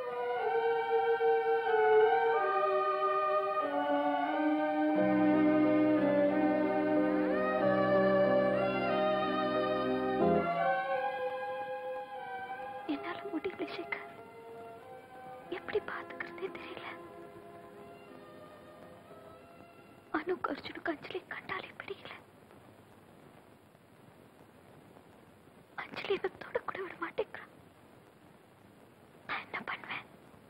என்னால முடியல சேகர். எப்படி பாத்துக்கிறதே தெரியல. அனுக்கு அர்ஜுனுக்கு அஞ்சலி கண்டாலே பிடிக்கல. அஞ்சலி தொட கூட விட மாட்டேங்கிறான். நான் என்ன பண்ணுவேன்?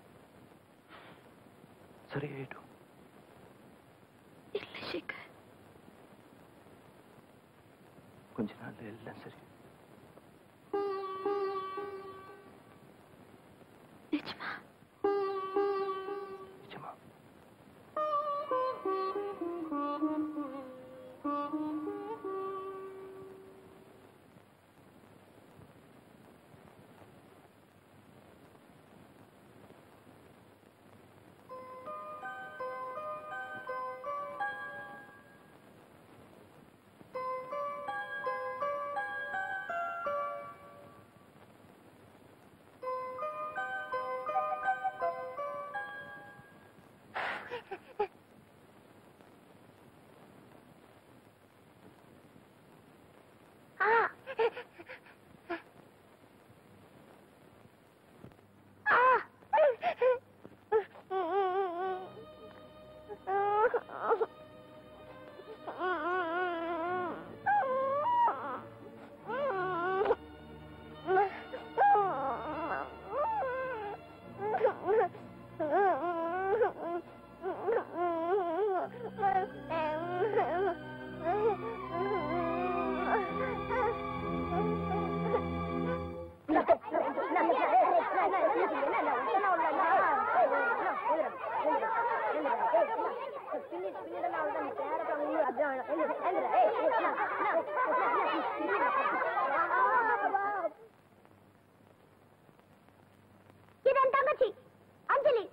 சரியாயிடும். இல்ல சேகர், கொஞ்ச நாள் எல்லாம் சரி. நிஜமா? நிஜமா. இதன் தங்கச்சி அஞ்சலி.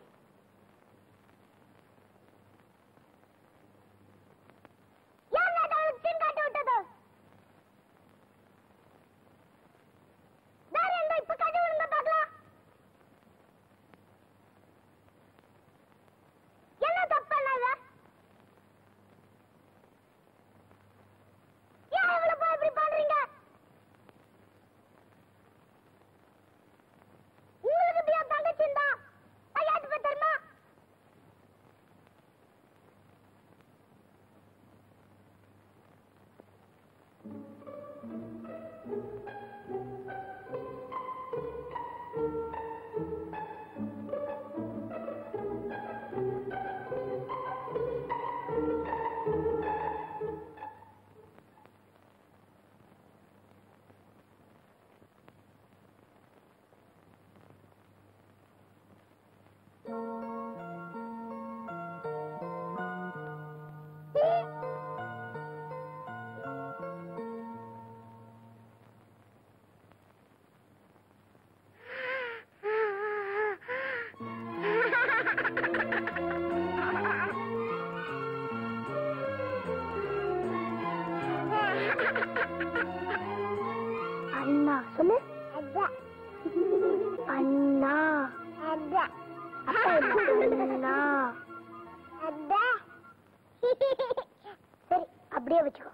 அண்ணா சொல்லு. அண்ணா. அண்ணா. சரி, அப்படியே வச்சுக்கோ.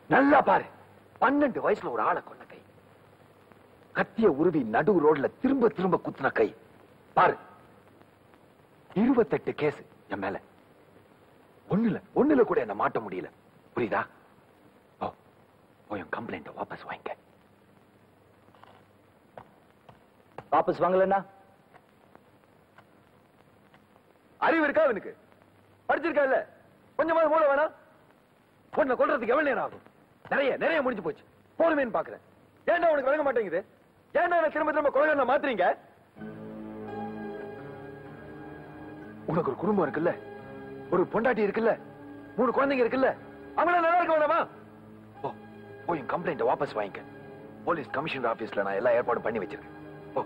நல்லா பாரு, 12 வயசுல ஒரு ஆளை கொன்ன கை, கத்திய உருவி நடு ரோட்ல திரும்ப திரும்ப குத்துன கை. பாரு, 28 கேஸ் என் மேல. ஒண்ணுல கூட என்ன மாட்ட முடியல. புரியுதா? என் கம்ப்ளைண்ட் வாபஸ் வாங்கிக்க. வாபஸ் வாங்கலன்னா அறிவு இருக்கா அவனுக்கு? படிச்சிருக்கா இல்ல? கொஞ்சமாவது மூளை வேணாம்? பொண்ணை கொல்றதுக்கு எவ்வளவு நேரம் ஆகும்? நிறைய முடிஞ்சு போச்சு. போனுமேன்னு பாக்குறேன். ஏன்டா உனக்கு விளங்க மாட்டேங்குது? ஏன்டா என்ன திரும்ப திரும்ப கொலைகாரனை மாத்துறீங்க? உனக்கு ஒரு குடும்பம் இருக்குல்ல, ஒரு பொண்டாட்டி இருக்குல்ல, 3 குழந்தைங்க இருக்குல்ல, அவங்கள நல்லா இருக்க வேணாமா? போய் என் கம்ப்ளைண்ட் வாபஸ் வாங்கிக்க. போலீஸ் கமிஷனர் ஆபீஸ்ல நான் எல்லா ஏற்பாடும் பண்ணி வச்சிருக்கேன். போ.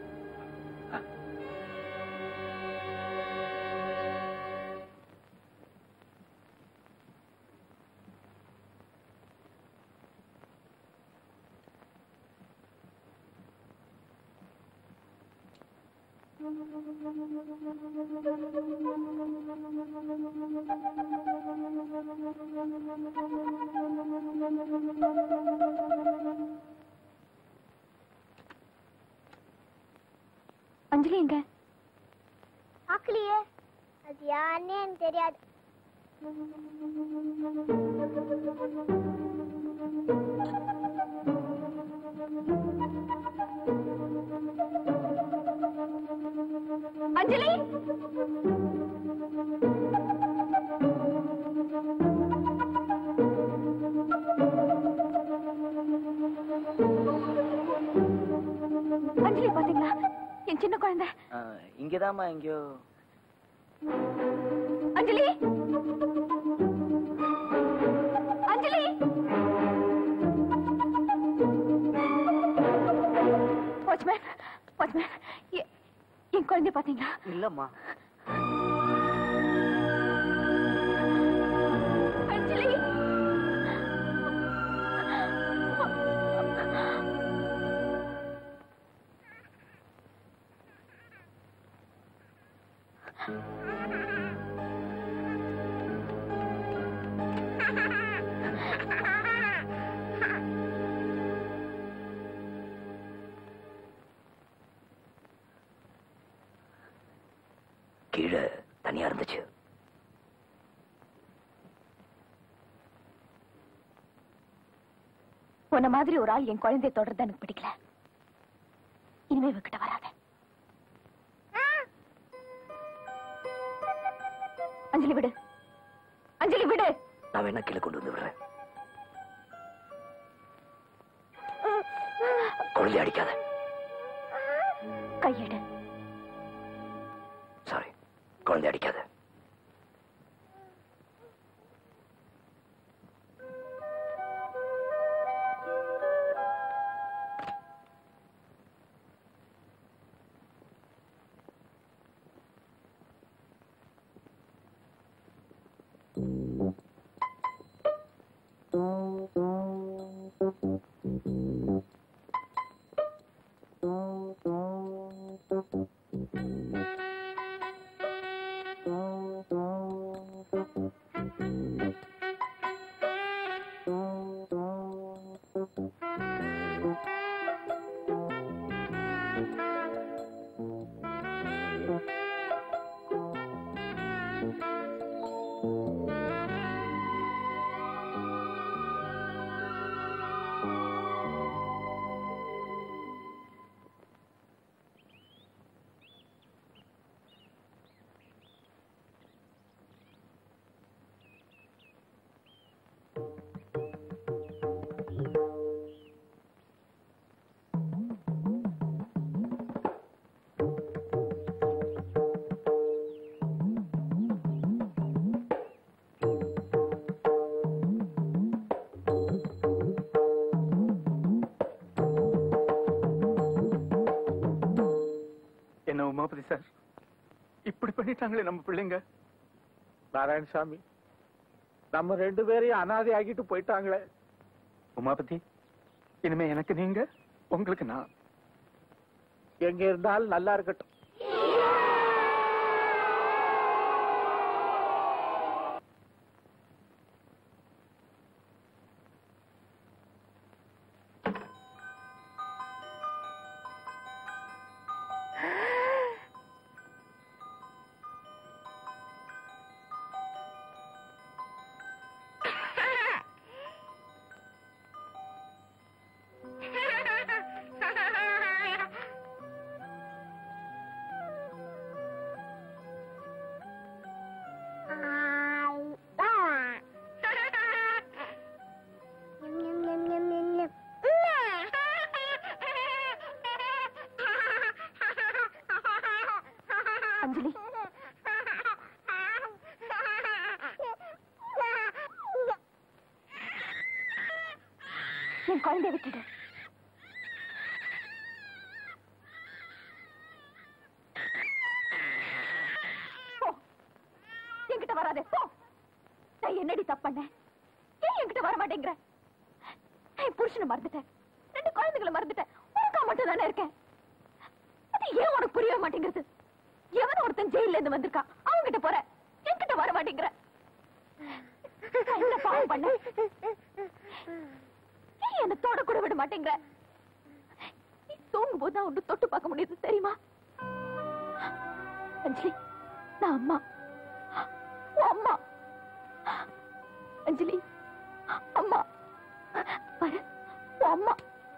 அஞ்சலி எங்க? ஆக்கலையே. அது யாருன்னே எனக்கு தெரியாது. அஞ்சலி, அஞ்சலி பாத்தீங்களா? என் சின்ன குழந்தை இங்கதாம்மா எங்கயோ. அஞ்சலி, அஞ்சலி, வாட்ச்மேன், என் குழந்தை பாத்தீங்களா? இல்லம்மா. அஞ்சலி, கீழே தனியா இருந்துச்சு. உன்ன மாதிரி ஒரு ஆள் என் குழந்தைய தொடர்றது எனக்கு பிடிக்கல. இனிமே இவகிட்ட வராத. அஞ்சலி விடு, அஞ்சலி விடு. நான் வேணா கீழே கொண்டு வந்து விடுறேன். குழந்தை அடிக்காத. கையெடு. சாரி, குழந்தை அடிக்காத. என்ன உமாபதி சார், இப்படி பண்ணிட்டாங்களே நம்ம பிள்ளைங்க. நாராயணசாமி, நம்ம 2 பேரையும் அனாதை ஆகிட்டு போயிட்டாங்களே. உமாபதி, இனிமே எனக்கு நீங்க, உங்களுக்கு நான். எங்க இருந்தாலும் நல்லா இருக்கட்டும். அஞ்சலி, என் குழந்தைய விட்டுடு. என்கிட்ட வராதே போ. நான் என்னடி தப்பு பண்ணேன்? ஏன் என்கிட்ட வர மாட்டேங்கிற? என் புருஷனை மறந்துட்டேன், 2 குழந்தைகளை மறந்துட்டேன், உனக்கா மட்டும் தானே இருக்கேன். அது ஏன் உனக்கு புரியவே மாட்டேங்கிறது? எவன் ஒருத்தன் ஜெயில இருந்து வந்திருக்கா, அவங்கிட்ட போற, என்கிட்ட வர மாட்டேங்கிற. என்ன பாவம் பண்ண? என்ன தொட கூட விட மாட்டேங்கிற. நீ தூங்கும் போது ஒன்று தொட்டு பார்க்க முடியுது தெரியுமா? அஞ்சலி, நான் அம்மா, அம்மா. அஞ்சலி, அம்மா பாரு, அம்மா.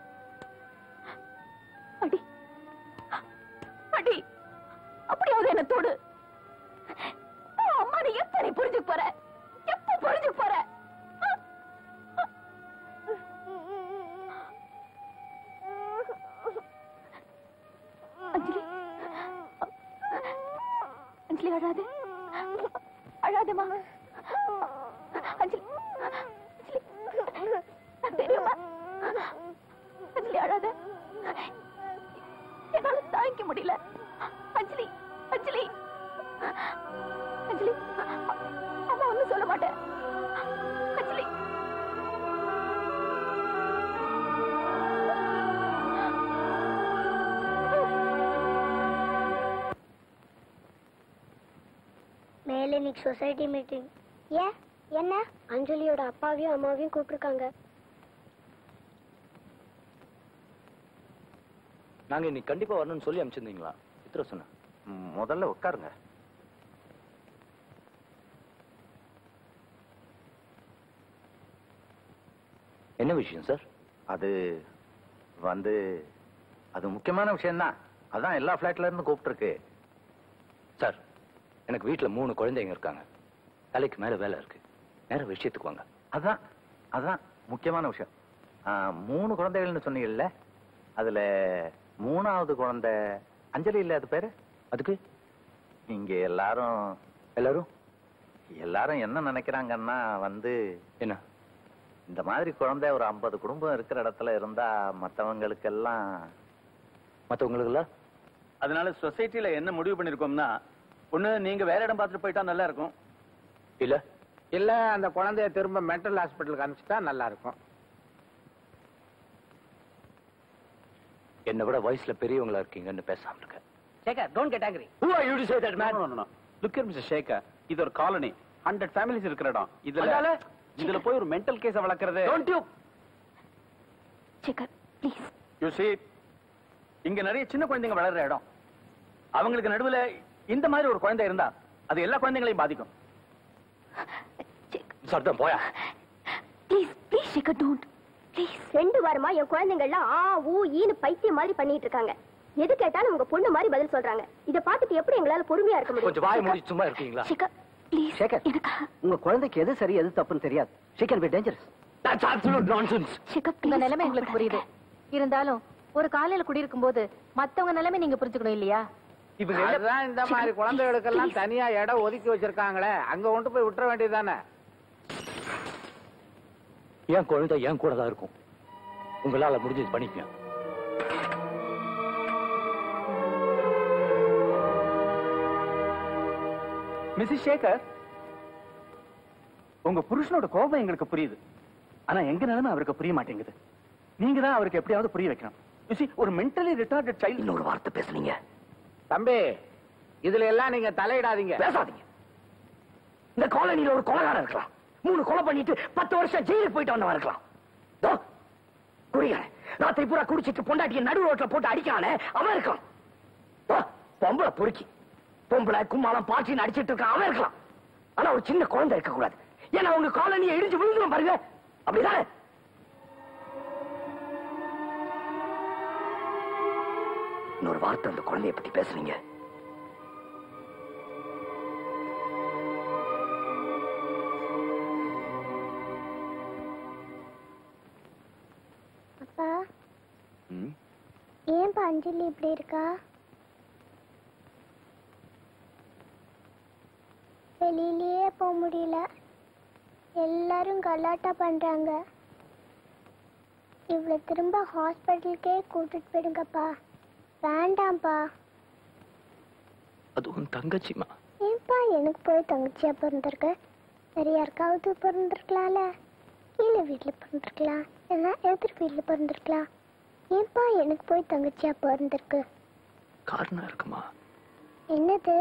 அடி அடி, அப்படியாவது என்ன தொடு. அம்மா, நீ எப்ப நீ புரிஞ்சுக்க போற? எப்ப புரிஞ்சுக்க போற? அஞ்சலி, அஞ்சலி அழாதே, அழாதேமா. அஞ்சலி, அஞ்சலி தெரியுமா? அஞ்சலி அழாத, என்னால தாங்கிக்க முடியல. அஞ்சலி, அஞ்சலி, அஞ்சலி, அம்மா ஒண்ணும் சொல்ல மாட்டேன். அஞ்சலி, மேலே இன்னைக்கு சொசைட்டி மீட்டிங். ஏன் என்ன? அஞ்சலியோட அப்பாவையும் அம்மாவையும் கூப்பிட்டுருக்காங்க. நாங்க இன்னைக்கு கண்டிப்பா வரணும்னு சொல்லி அனுப்பிச்சிருந்தீங்களா? இத்தனை சொன்ன. முதல்ல உட்காருங்க. என்ன விஷயம் சார்? அது அது முக்கியமான விஷயம்தான். அதான் எல்லா பிளாட்ல இருந்து கூப்பிட்டுருக்கு. சார், எனக்கு வீட்டுல 3 குழந்தைங்க இருக்காங்க. தலைக்கு மேல வேலை இருக்கு. நேர விஷயத்துக்கு வாங்க. அதான் முக்கியமான விஷயம். 3 குழந்தைகள்னு சொன்னீங்கல்ல, அதுல 3வது குழந்தை அஞ்சலி இல்ல, அது பேரு? அதுக்கு இங்க எல்லாரும் என்ன நினைக்கிறாங்கன்னா என்ன, இந்த மாதிரி குழந்தை ஒரு 50 குடும்பம் இருக்கிற இடத்துல இருந்தா மத்தவங்களுக்கெல்லாம் அதனால சொசைட்டில என்ன முடிவு பண்ணிருக்கோம்னா, ஒண்ணு நீங்க வேற இடம் பார்த்துட்டு போயிட்டா நல்லா இருக்கும், இல்ல அந்த குழந்தைய திரும்ப மென்டல் ஹாஸ்பிட்டலுக்கு அனுப்பிச்சிட்டா நல்லா இருக்கும். என்னை விட வயசுல பெரியவங்களா இருக்கீங்கன்னு பேசாம இருக்க. Shaker, don't get angry. Who are you to say that, man? No. Look here, Mr. Shaker. இது ஒரு காலனி, 100 families இருக்கிற இடம். இதுல போய் ஒரு மென்டல் கேஸ வளர்க்கறது. Don't you? Shaker, please. You see, இங்க நிறைய சின்ன குழந்தைங்க வளர்ற இடம். அவங்களுக்கு நடுவுல இந்த மாதிரி ஒரு குழந்தை இருந்தா அது எல்லா குழந்தைகளையும் பாதிக்கும். சர்தம் போயா. Please, Shaker, don't. Please. 2 வாரமா என் குழந்தைங்க எல்லாம் ஆ ஊ ஈனு பைத்தியம் மாதிரி பண்ணிட்டு இருக்காங்க. எது கேட்டாலும் உங்க பொண்ணு மாதிரி பதில் சொல்றாங்க. இத பார்த்துட்டு எப்படி எங்களால பொறுமையா இருக்க முடியும்? கொஞ்சம் வாய் மூடி சும்மா இருக்கீங்களா? Shaker, please. Shaker, உங்க குழந்தைக்கு எது சரி எது தப்புன்னு தெரியாது. She can be dangerous. That's absolute nonsense. Shaker, இந்த நிலைமை எங்களுக்கு புரியுது. இருந்தாலும் ஒரு காலையில குடியிருக்கும் போது மத்தவங்க நிலைமை நீங்க புரிஞ்சுக்கணும் இல்லையா? அதான் இந்த மாதிரி குழந்தைகளுக்கெல்லாம் தனியா இடம் ஒதுக்கி வச்சிருக்காங்களே, அங்க கொண்டு போய் விட்டுற வேண்டியதுதானே. என் குழந்தை என் கூட தான் இருக்கும். உங்களால முடிஞ்சது பண்ணிக்க. மிஸ்ஸஸ் சேகர், உங்க புருஷனோட கோபம் எங்களுக்கு புரியுது. ஆனா எங்க நிலைமை அவருக்கு புரிய மாட்டேங்குது. நீங்க தான் அவருக்கு எப்படியாவது புரிய வைக்கணும். You see, ஒரு மென்டலி ரிட்டார்டட் சைல்டு. இன்னொரு வார்த்தை பேசுனீங்க தம்பி, இதுல எல்லாம் நீங்க தலையிடாதீங்க, பேசாதீங்க. இந்த காலனியில ஒரு கொலைகாரன் இருக்கலாம், 3 கொலை பண்ணிட்டு 10 வருஷம் ஜெயிலுக்கு போயிட்டு வந்தவன் இருக்கலாம். குடிகாரன் ராத்திரி பூரா குடிச்சிட்டு பொண்டாட்டிய நடு ரோட்ல போட்டு அடிக்கானே அவன் இருக்கான். பொம்பளை பொறுக்கி பொம்பளை கும்மாளம் பாச்சின்னு அடிச்சிட்டு இருக்கான் அவன் இருக்கலாம். ஆனா ஒரு சின்ன குழந்தை இருக்க கூடாது. ஏன்னா அவங்க காலனியை இடிச்சு விழுந்துடும் பாருங்க. அப்படிதானே? இன்னொரு வார்த்தை அந்த குழந்தைய பத்தி பேசுனீங்க. அப்பா, ஏன்பா அஞ்சலி இப்படி இருக்கா? வெளியிலேயே போக முடியல. எல்லாரும் கலாட்டா பண்றாங்க. இவளை திரும்ப ஹாஸ்பிட்டலுக்கே கூட்டிட்டு போயிடுங்கப்பா. வேண்டாம்ப்பா. அது உன் தங்கச்சிமா. ஏன்பா எனக்கு போய் தங்கச்சியா பிறந்திருக்க? வேற யாருக்காவது பிறந்திருக்கலாம்ல. கீழே வீட்டில் பிறந்திருக்கலாம், இல்லைன்னா எதிர் வீட்டில் பிறந்திருக்கலாம். ஏன்பா எனக்கு போய் தங்கச்சியா பிறந்திருக்கு? காரணம் இருக்குமா? என்னது?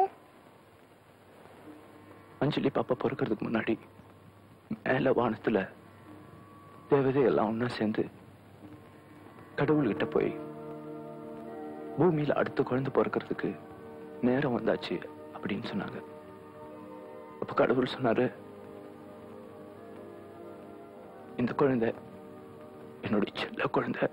அஞ்சலி பாப்பா பிறக்கிறதுக்கு முன்னாடி மேல வானத்துல தேவதையெல்லாம் ஒன்னா சேர்ந்து கடவுள்கிட்ட போய் பூமியில அடுத்த குழந்தை பிறக்கிறதுக்கு நேரம் வந்தாச்சு அப்படின்னு சொன்னாங்க. அப்ப கடவுள் சொன்னாரு, இந்த குழந்தை என்னுடைய செல்ல குழந்தை.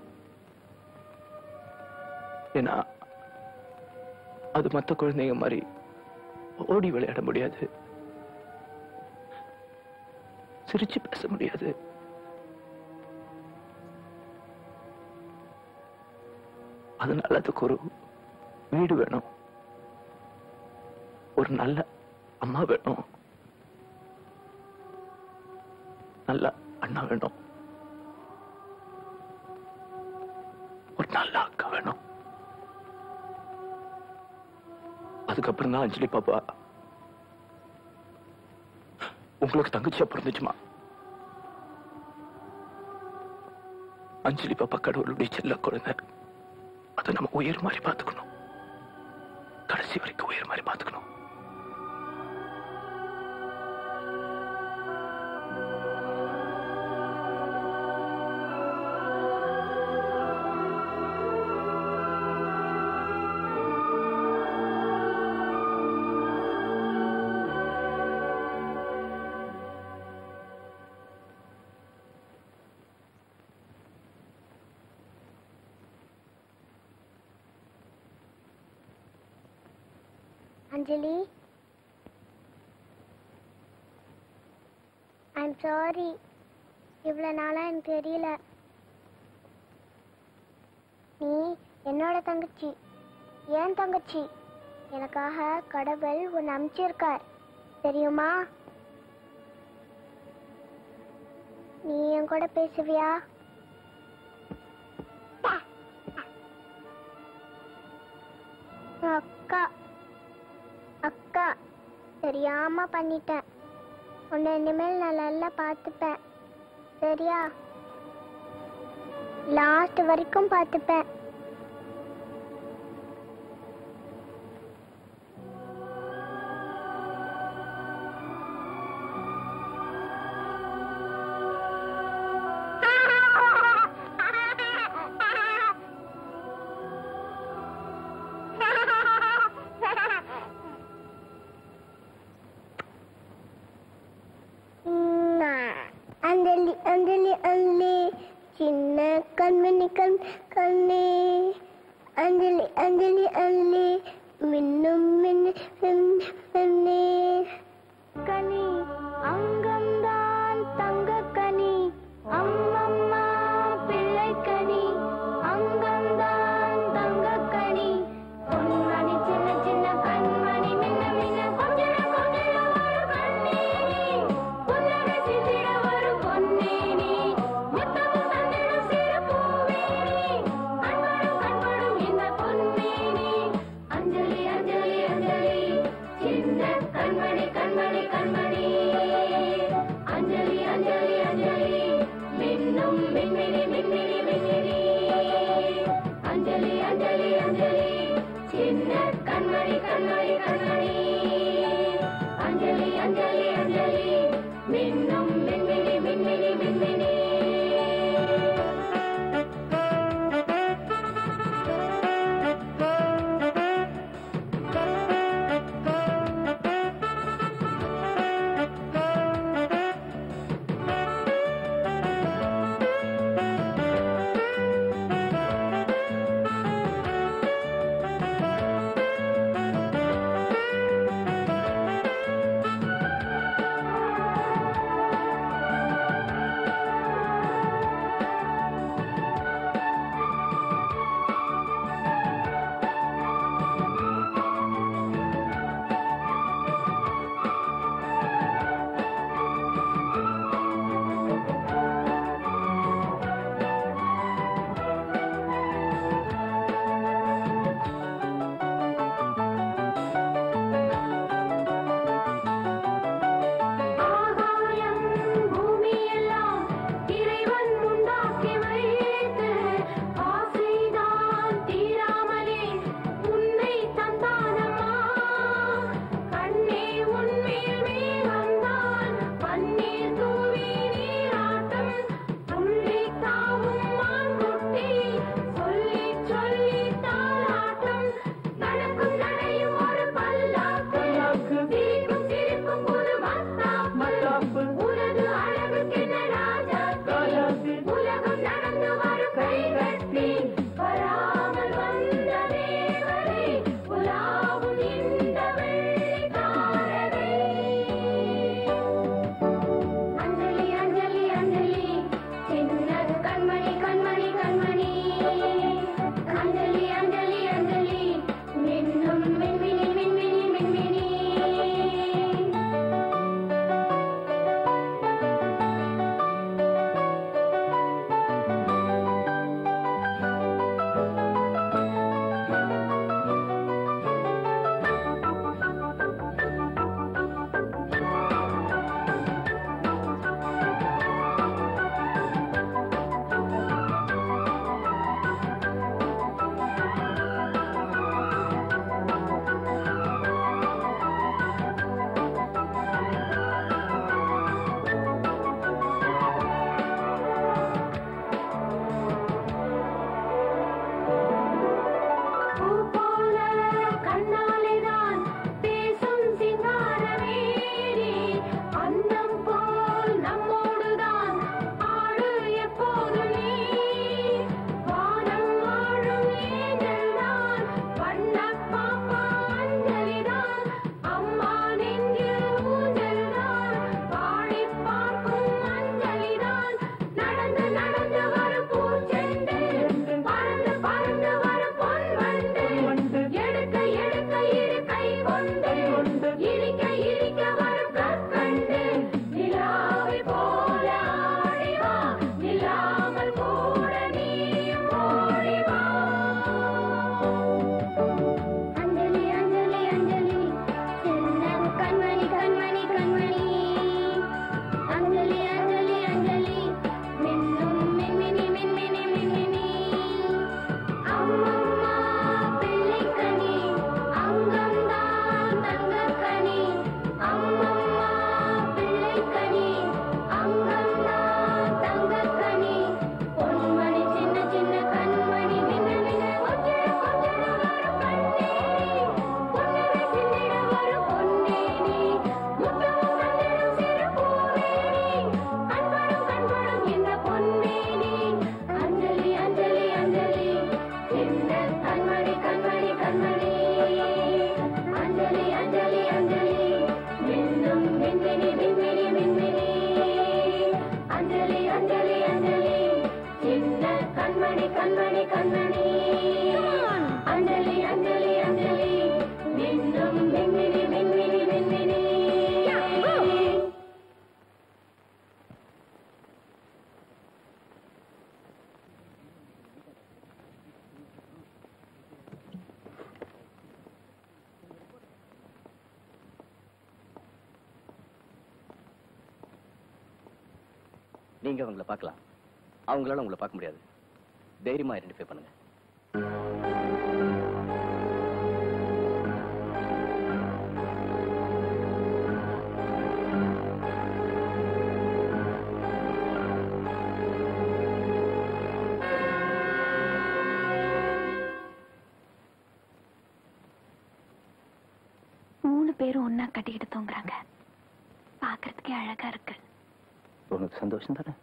ஏன்னா அது மற்ற குழந்தைங்க மாதிரி ஓடி விளையாட முடியாது, சிரிச்சு பேச முடியாது. அதனால அதுக்கு ஒரு வீடு வேணும், ஒரு நல்ல அம்மா வேணும், நல்ல அண்ணா வேணும், ஒரு நல்ல அக்கா வேணும். அதுக்கப்புறம் தான் அஞ்சலி பாப்பா உங்களுக்கு தங்கச்சியா பிறந்துச்சுமா. அஞ்சலி பாப்பா கடவுளுடைய செல்ல குழந்தை. அதை நம்ம உயிர் மாதிரி பார்த்துக்கணும், கடைசி வரைக்கும் உயிர் மாதிரி பார்த்துக்கணும். Anjali, I'm sorry. இவ்வளவு நாளா எனக்கு தெரியல. நீ என்னோட தங்கச்சி, ஏன் தங்கச்சி. எனக்காக கடவுள் உன்னை அனுப்பிச்சிருக்கார் தெரியுமா? நீ என் கூட பேசுவியா? அக்கா அக்கா, தெரியாம பண்ணிட்டேன். உன்னை இனிமேல் நான் நல்லா பார்த்துப்பேன், சரியா? லாஸ்ட் வரைக்கும் பார்த்துப்பேன். அஞ்சலி அஞ்சலி அஞ்சலி, சின்ன கண்மணி கண்ணே நீங்க அவங்கள பார்க்கலாம், அவங்களால உங்களை பார்க்க முடியாது. தைரியமா ஐடென்டிஃபை பண்ணுங்க. பேரும் ஒன்னா கட்டிக்கிட்டு தூங்குறாங்க. பாக்குறதுக்கே அழகா இருக்கு. உனக்கு சந்தோஷம் தானே?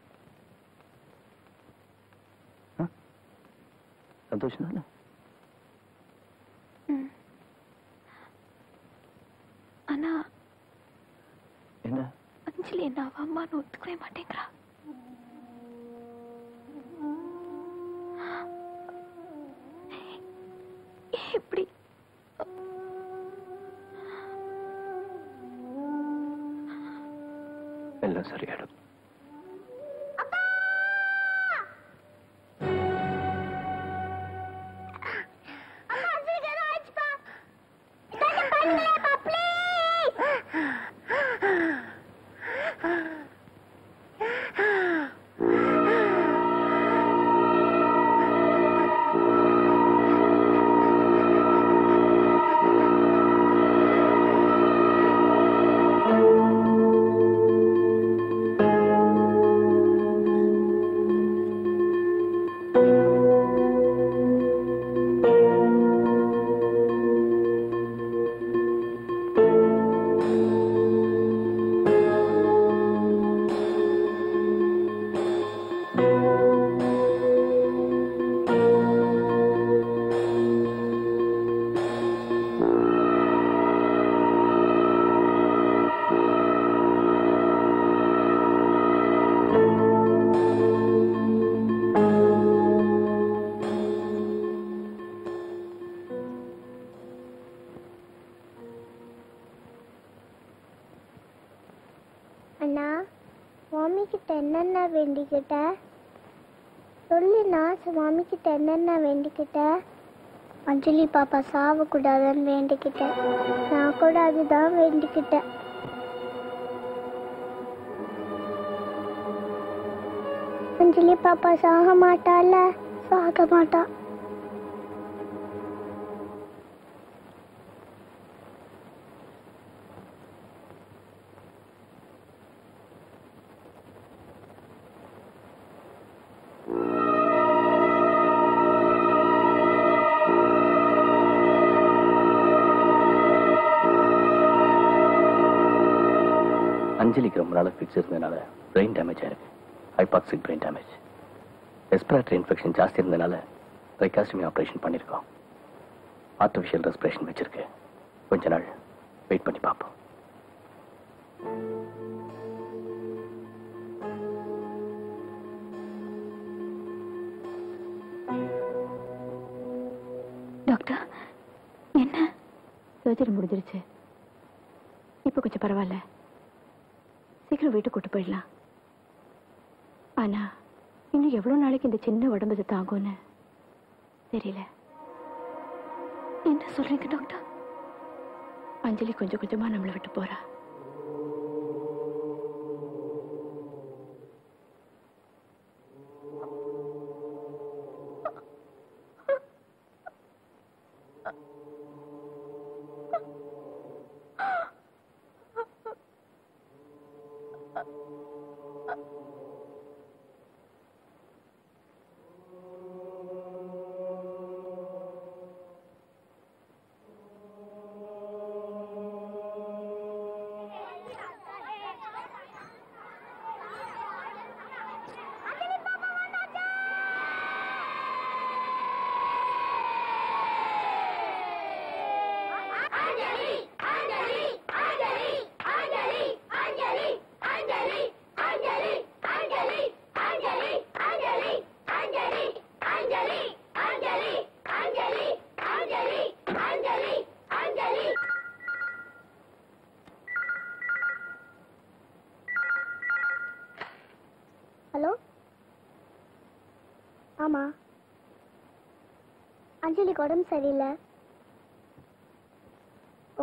சந்தோஷம் தானே? ஆனா என்ன அஞ்சலி என்ன அவ அம்மான்னு ஒத்துக்கவே மாட்டேங்கிறா. எப்படி எல்லாம் சரியாயிடும். அண்ணா, மாமி கிட்ட என்னென்ன வேண்டிக்கிட்ட சொல்லுண்ணா. மாமி கிட்ட என்னென்ன வேண்டிக்கிட்ட? அஞ்சலி பாப்பா சாவக்கூடாதுன்னு வேண்டிக்கிட்டேன். நான் கூட அதுதான் வேண்டிக்கிட்டேன். அஞ்சலி பாப்பா சாக மாட்டால? சாக மாட்டா. அஞ்சலிக்கு ரொம்ப நாள் ஃபிக்ஸ் இருந்ததுனால பிரெயின் டேமேஜ் ஆயிருக்கு. Hypoxic brain damage. Respiratory infection ஜாஸ்தி இருந்ததுனால ட்ரைகாஸ்டமி ஆப்ரேஷன் பண்ணியிருக்கோம். ஆர்டிஃபிஷியல் ரெஸ்பிரேஷன் வச்சிருக்கு. கொஞ்ச நாள் வெயிட் பண்ணி பார்ப்போம். டாக்டர், என்ன? சர்ஜரி முடிஞ்சிருச்சு. இப்போ கொஞ்சம் பரவாயில்ல. சீக்கிரம் வீட்டுக்கு கூட்டு போயிடலாம். ஆனா இன்னும் எவ்வளவு நாளைக்கு இந்த சின்ன உடம்பு தாங்கும்னு தெரியல. என்ன சொல்றீங்க டாக்டர்? அஞ்சலி கொஞ்சம் கொஞ்சமா நம்மளை விட்டு போறா. ஹலோ, ஆமா, அஞ்சலிக்கு உடம்பு சரியில்லை. Oh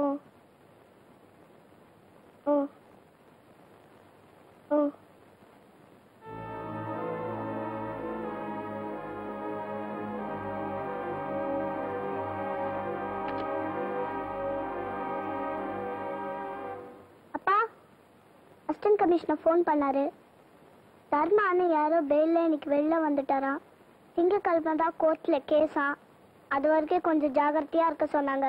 oh oh assistant commissioner phone பண்ணாரு. தர்மான்னு யாரோ பெயில்ல இன்னைக்கு வெளில வந்துட்டாராம். திங்கக்கிழமை தான் கோர்ட்ல கேஸா. அது வரைக்கும் கொஞ்சம் ஜாகிரதையா இருக்க சொன்னாங்க.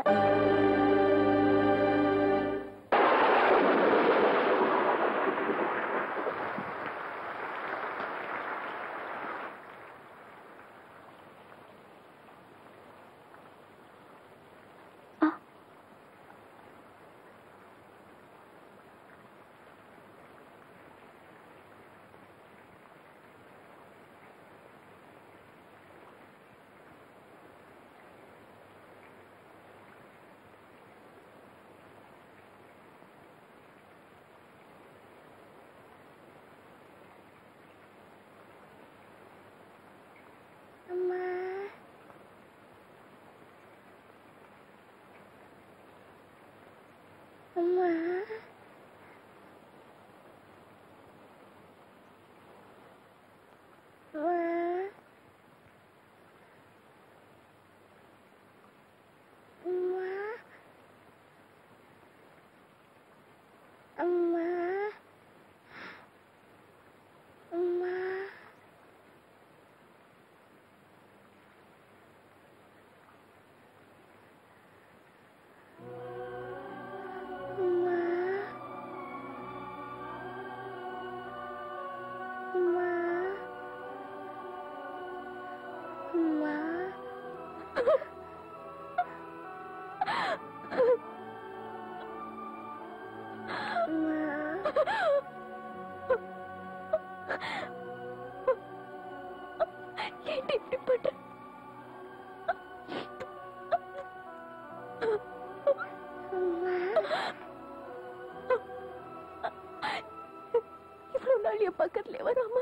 பக்கத்துல வராம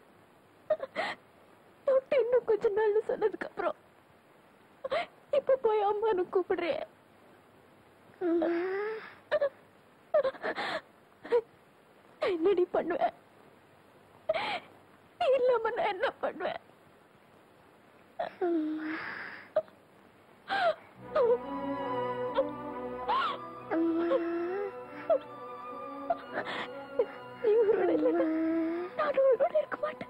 தொட்டு இன்னும் கொஞ்ச நாள் சொன்னதுக்கு அப்புறம் இப்ப போய் அம்மானு கூப்பிடுறேன். என்னடி பண்ணுவேன்? இல்லாம நான் என்ன பண்ணுவேன்? நீ உயிரோட இல்லைன்னா நான் உயிரோட இருக்க மாட்டேன்.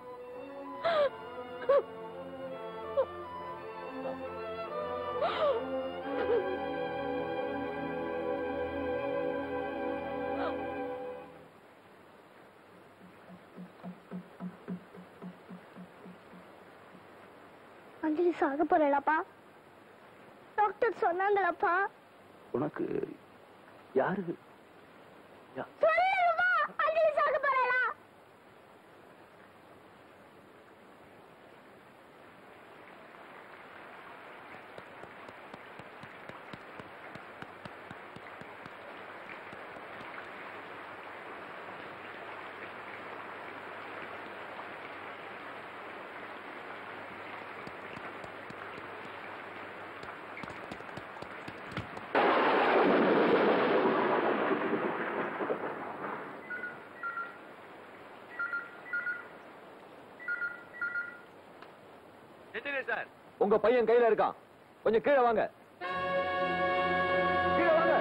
அஞ்சலி சாக போறேன்ப்பா. டாக்டர் சொன்னாங்களப்பா. உனக்கு யாரு சொல்லுங்கப்பா, அஞ்சலி சாக போறேனா? உங்க பையன் கையில இருக்கான். கொஞ்சம் கீழே வாங்க. கீழே வாங்க.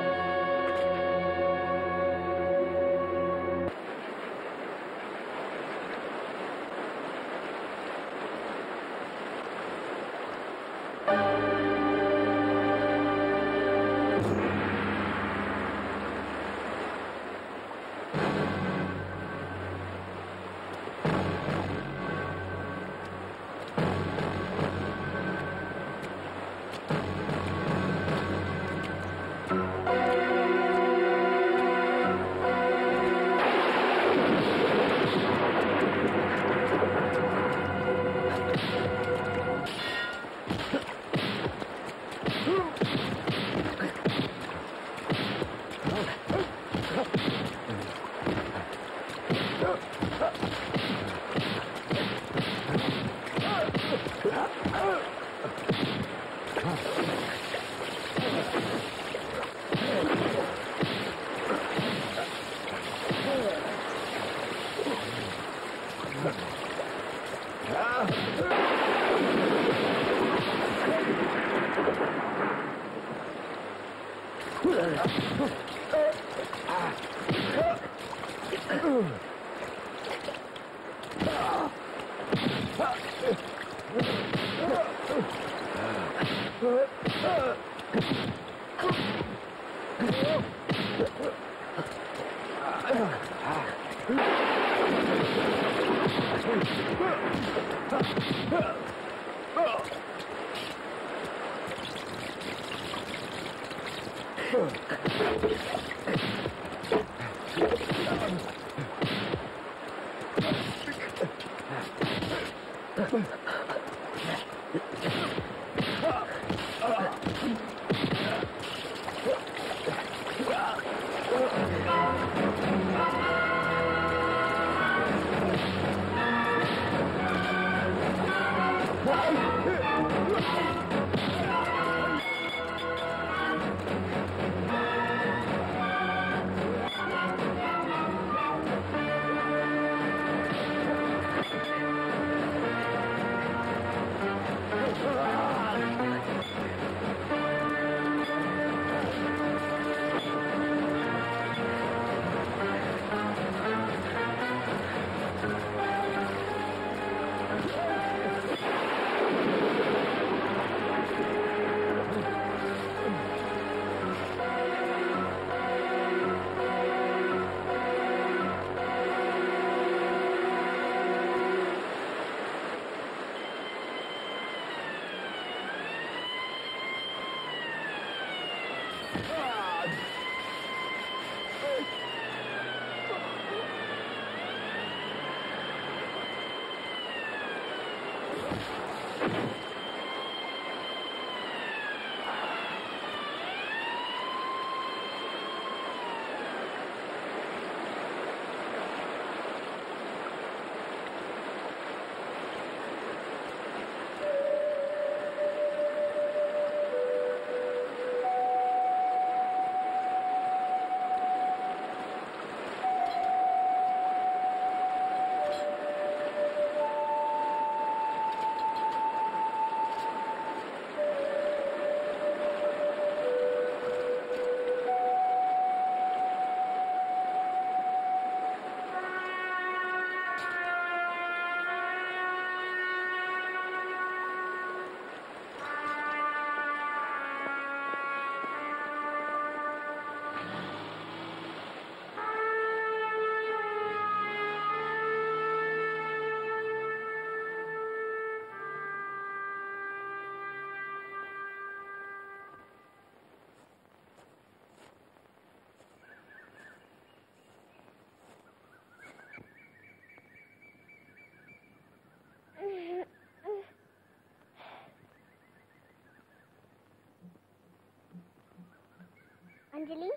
अंजलि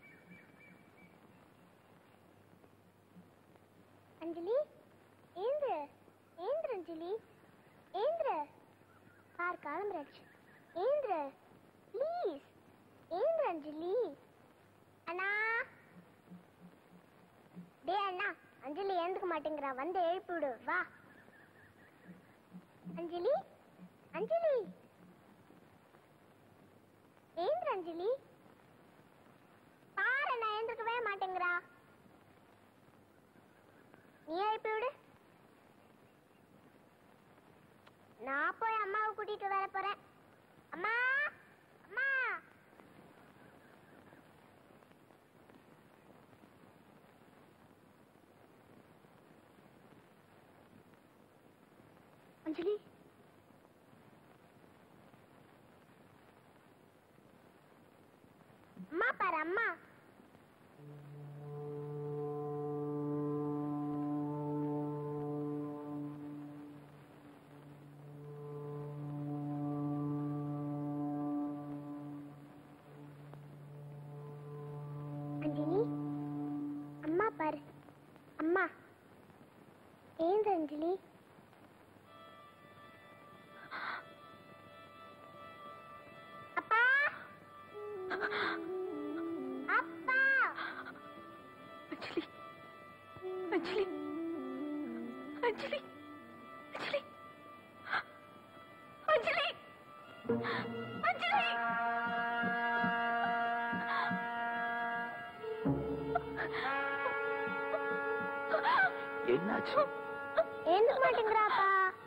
अंजलि ஏந்திர ஏந்திர அஞ்சலி ஏந்திர கார் கிளம்புறாச்சு ஏந்திர ப்ளீஸ் ஏந்திர அஞ்சலி அண்ணா டே அண்ணா அஞ்சலி ஏந்துக்க மாட்டேங்கிறா வந்து எழுப்பி விடு வா அஞ்சலி அஞ்சலி ஏந்திர அஞ்சலி பாரு நான் ஏந்திருக்கவே மாட்டேங்கிறா நீ எழுப்பி விடு நான் போய் அம்மாவை கூட்டிட்டு வர போறேன் அம்மா அம்மா அஞ்சலி அம்மா பாரு அம்மா अंजलि अम्मा पर अम्मा ஏன் அஞ்சலி அப்பா அப்பா அஞ்சலி அஞ்சலி அஞ்சலி அஞ்சலி அஞ்சலி அஞ்சலி என்னாச்சு? எழுந்துக்க மாட்டேங்கிறாப்பா.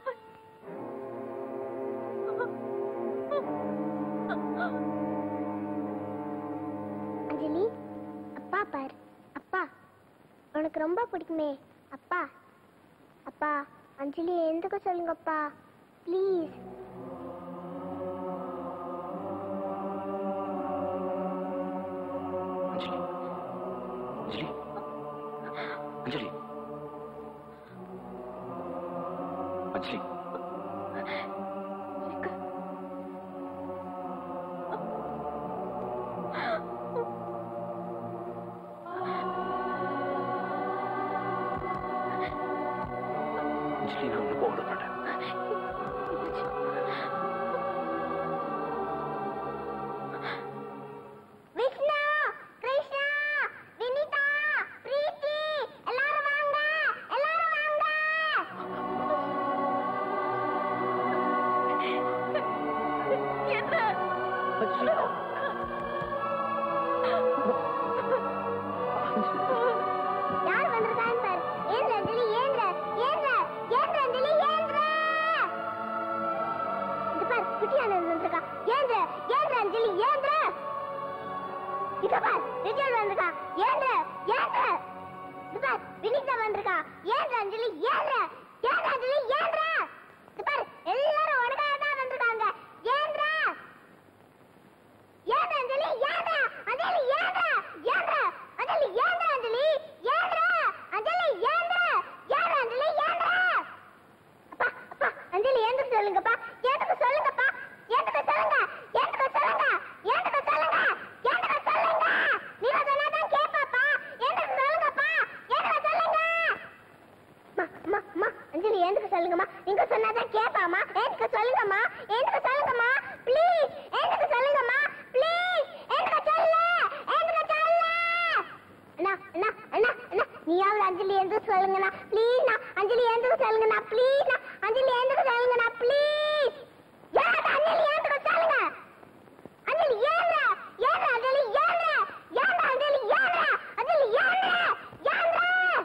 அஞ்சலி, அப்பா பாரு. அப்பா, உனக்கு ரொம்ப பிடிக்குமே. அப்பா, அப்பா, அஞ்சலி எழுந்துக்க சொல்லுங்கப்பா ப்ளீஸ். அஞ்சலி, அஞ்சலி, அஞ்சலி, அஞ்சலி. அஞ்சலி, நான் ஒண்ணு போக விட மாட்டேன். விஷ்ணு, கிருஷ்ணா, வினிதா, பிரீத்தி, எல்லாரும் வாங்க, எல்லாரும் வாங்க. யார் வந்திருக்கான்னு பாரு. ஏந்திர அஞ்சலி, ஏந்திர, ஏந்திர, ஏந்திர அஞ்சலி, ஏந்திர. இது பாரு, குட்டியானது வந்திருக்கா. ஏந்திர, ஏந்திர அஞ்சலி, ஏந்திர. இத பாரு, விஜய் வந்திருக்கா. ஏந்திர, ஏந்திர. இது பாரு, வினிதா வந்திருக்கா. ஏந்திர அஞ்சலி, ஏந்திர, ஏந்திர அஞ்சலி, ஏந்திர. இது பாரு, எல்லாரும் உனக்காக தான் வந்திருக்காங்க. ஏந்திர, ஏந்திர அஞ்சலி, ஏந்திர, அஞ்சலி, ஏந்திர, ஏந்திர, அஞ்சலி, ஏந்திர, அஞ்சலி, ஏந்திர, அஞ்சலி, ஏந்திர, ஏந்திர, அஞ்சலி, ஏந்திர. அப்பா, அப்பா, அஞ்சலி ஏந்திர சொல்லுங்கப்பா, ஏந்திர சொல்லுங்கப்பா, ஏந்திர சொல்லுங்க, ஏந்திர சொல்லுங்க, ஏந்திர சொல்லுங்க, ஏந்திர சொல்லுங்க. நீங்க சொன்னாதான் கேட்பாப்பா. ஏந்திர சொல்லுங்கப்பா, ஏந்திர சொல்லுங்க. அம்மா, அஞ்சலி ஏந்திர சொல்லுங்கம்மா. நீங்க சொன்னாதான் கேட்பாமா. ஏந்திர சொல்லுங்கம்மா, ஏந்திர சொல்லுங்கம்மா ப்ளீஸ். ஏந்திர சொல்லுங்கம்மா ப்ளீஸ். ஏந்திர சொல்லு, ஏந்திர சொல்லு. அண்ணா, அண்ணா, அண்ணா, அண்ணா, நீயாவது அஞ்சலி ஏந்திர சொல்லுங்கண்ணா ப்ளீஸ்ண்ணா. அஞ்சலி ஏந்திர சொல்லுங்கண்ணா ப்ளீஸ்ண்ணா. அஞ்சலி ஏந்திர சொல்லுங்கண்ணா ப்ளீஸ். ஏன் அஞ்சலி ஏந்திர சொல்லுங்க. அஞ்சலி ஏந்திர, ஏந்திர அஞ்சலி, ஏந்திர, ஏந்திர அஞ்சலி, ஏந்திர, அஞ்சலி ஏந்திர, ஏந்திர.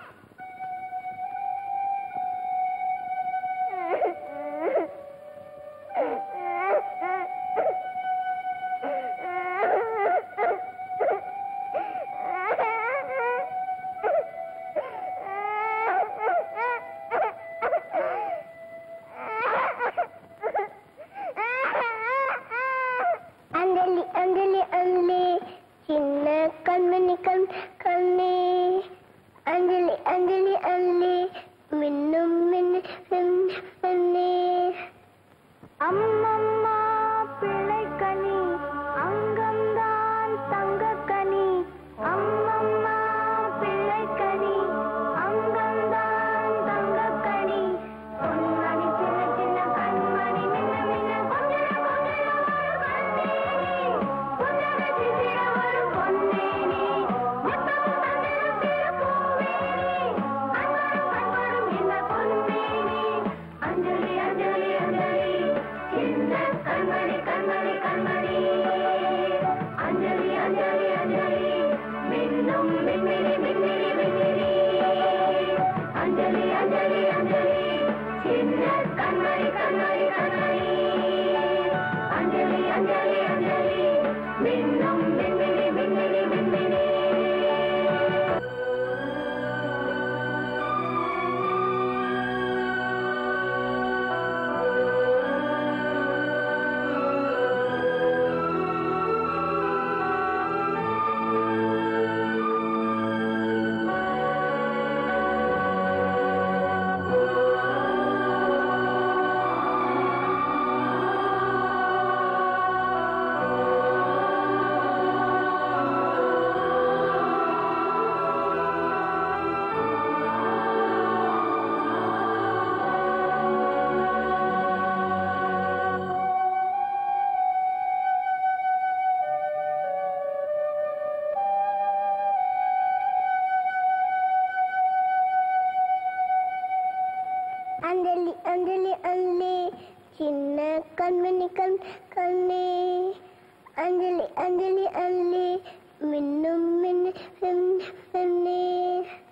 அஞ்சலி, அஞ்சலி, அஞ்சலி, சின்ன கண்மணி கண்ணே. அஞ்சலி, அஞ்சலி, அஞ்சலி, மின்னும் மின்னே. அம்மம்மா பிள்ளைக்கனி, அங்கம்தான் தங்கக்கனி. அம்மம்மா பிள்ளைக்கனி, அங்கம்தான் தங்கக்கனி. பொன்மணி சின்ன சின்ன கண்மணி, மின்ன மின்ன கொஞ்சர கொஞ்சர ஒரு கண்ணேனி. கொஞ்சர சிசிர ஒரு பொன்னேனி. முத்தமும் தந்தரும் திருப்பூவேனி. கண்வரும் கண்வரும் இந்த பொன்னேனி. அஞ்சலி, அஞ்சலி, அஞ்சலி, சின்ன கண்மணி கண்மணி கண்மணி. அஞ்சலி, அஞ்சலி, அஞ்சலி, மின்னும் மின்மினி மின்மினி மின்மினி. அஞ்சலி, அஞ்சலி, அஞ்சலி, சின்ன கண்மணி கண்மணி கண்மணி. அஞ்சலி, அஞ்சலி, அஞ்சலி, மின்னும் மின்மினி மின்மினி மின்மினி. அஞ்சலி, அஞ்சலி, அஞ்சலி, சின்ன கண்மணி கண்ணே. அஞ்சலி, அஞ்சலி, அஞ்சலி, மின்னும் மின்னே.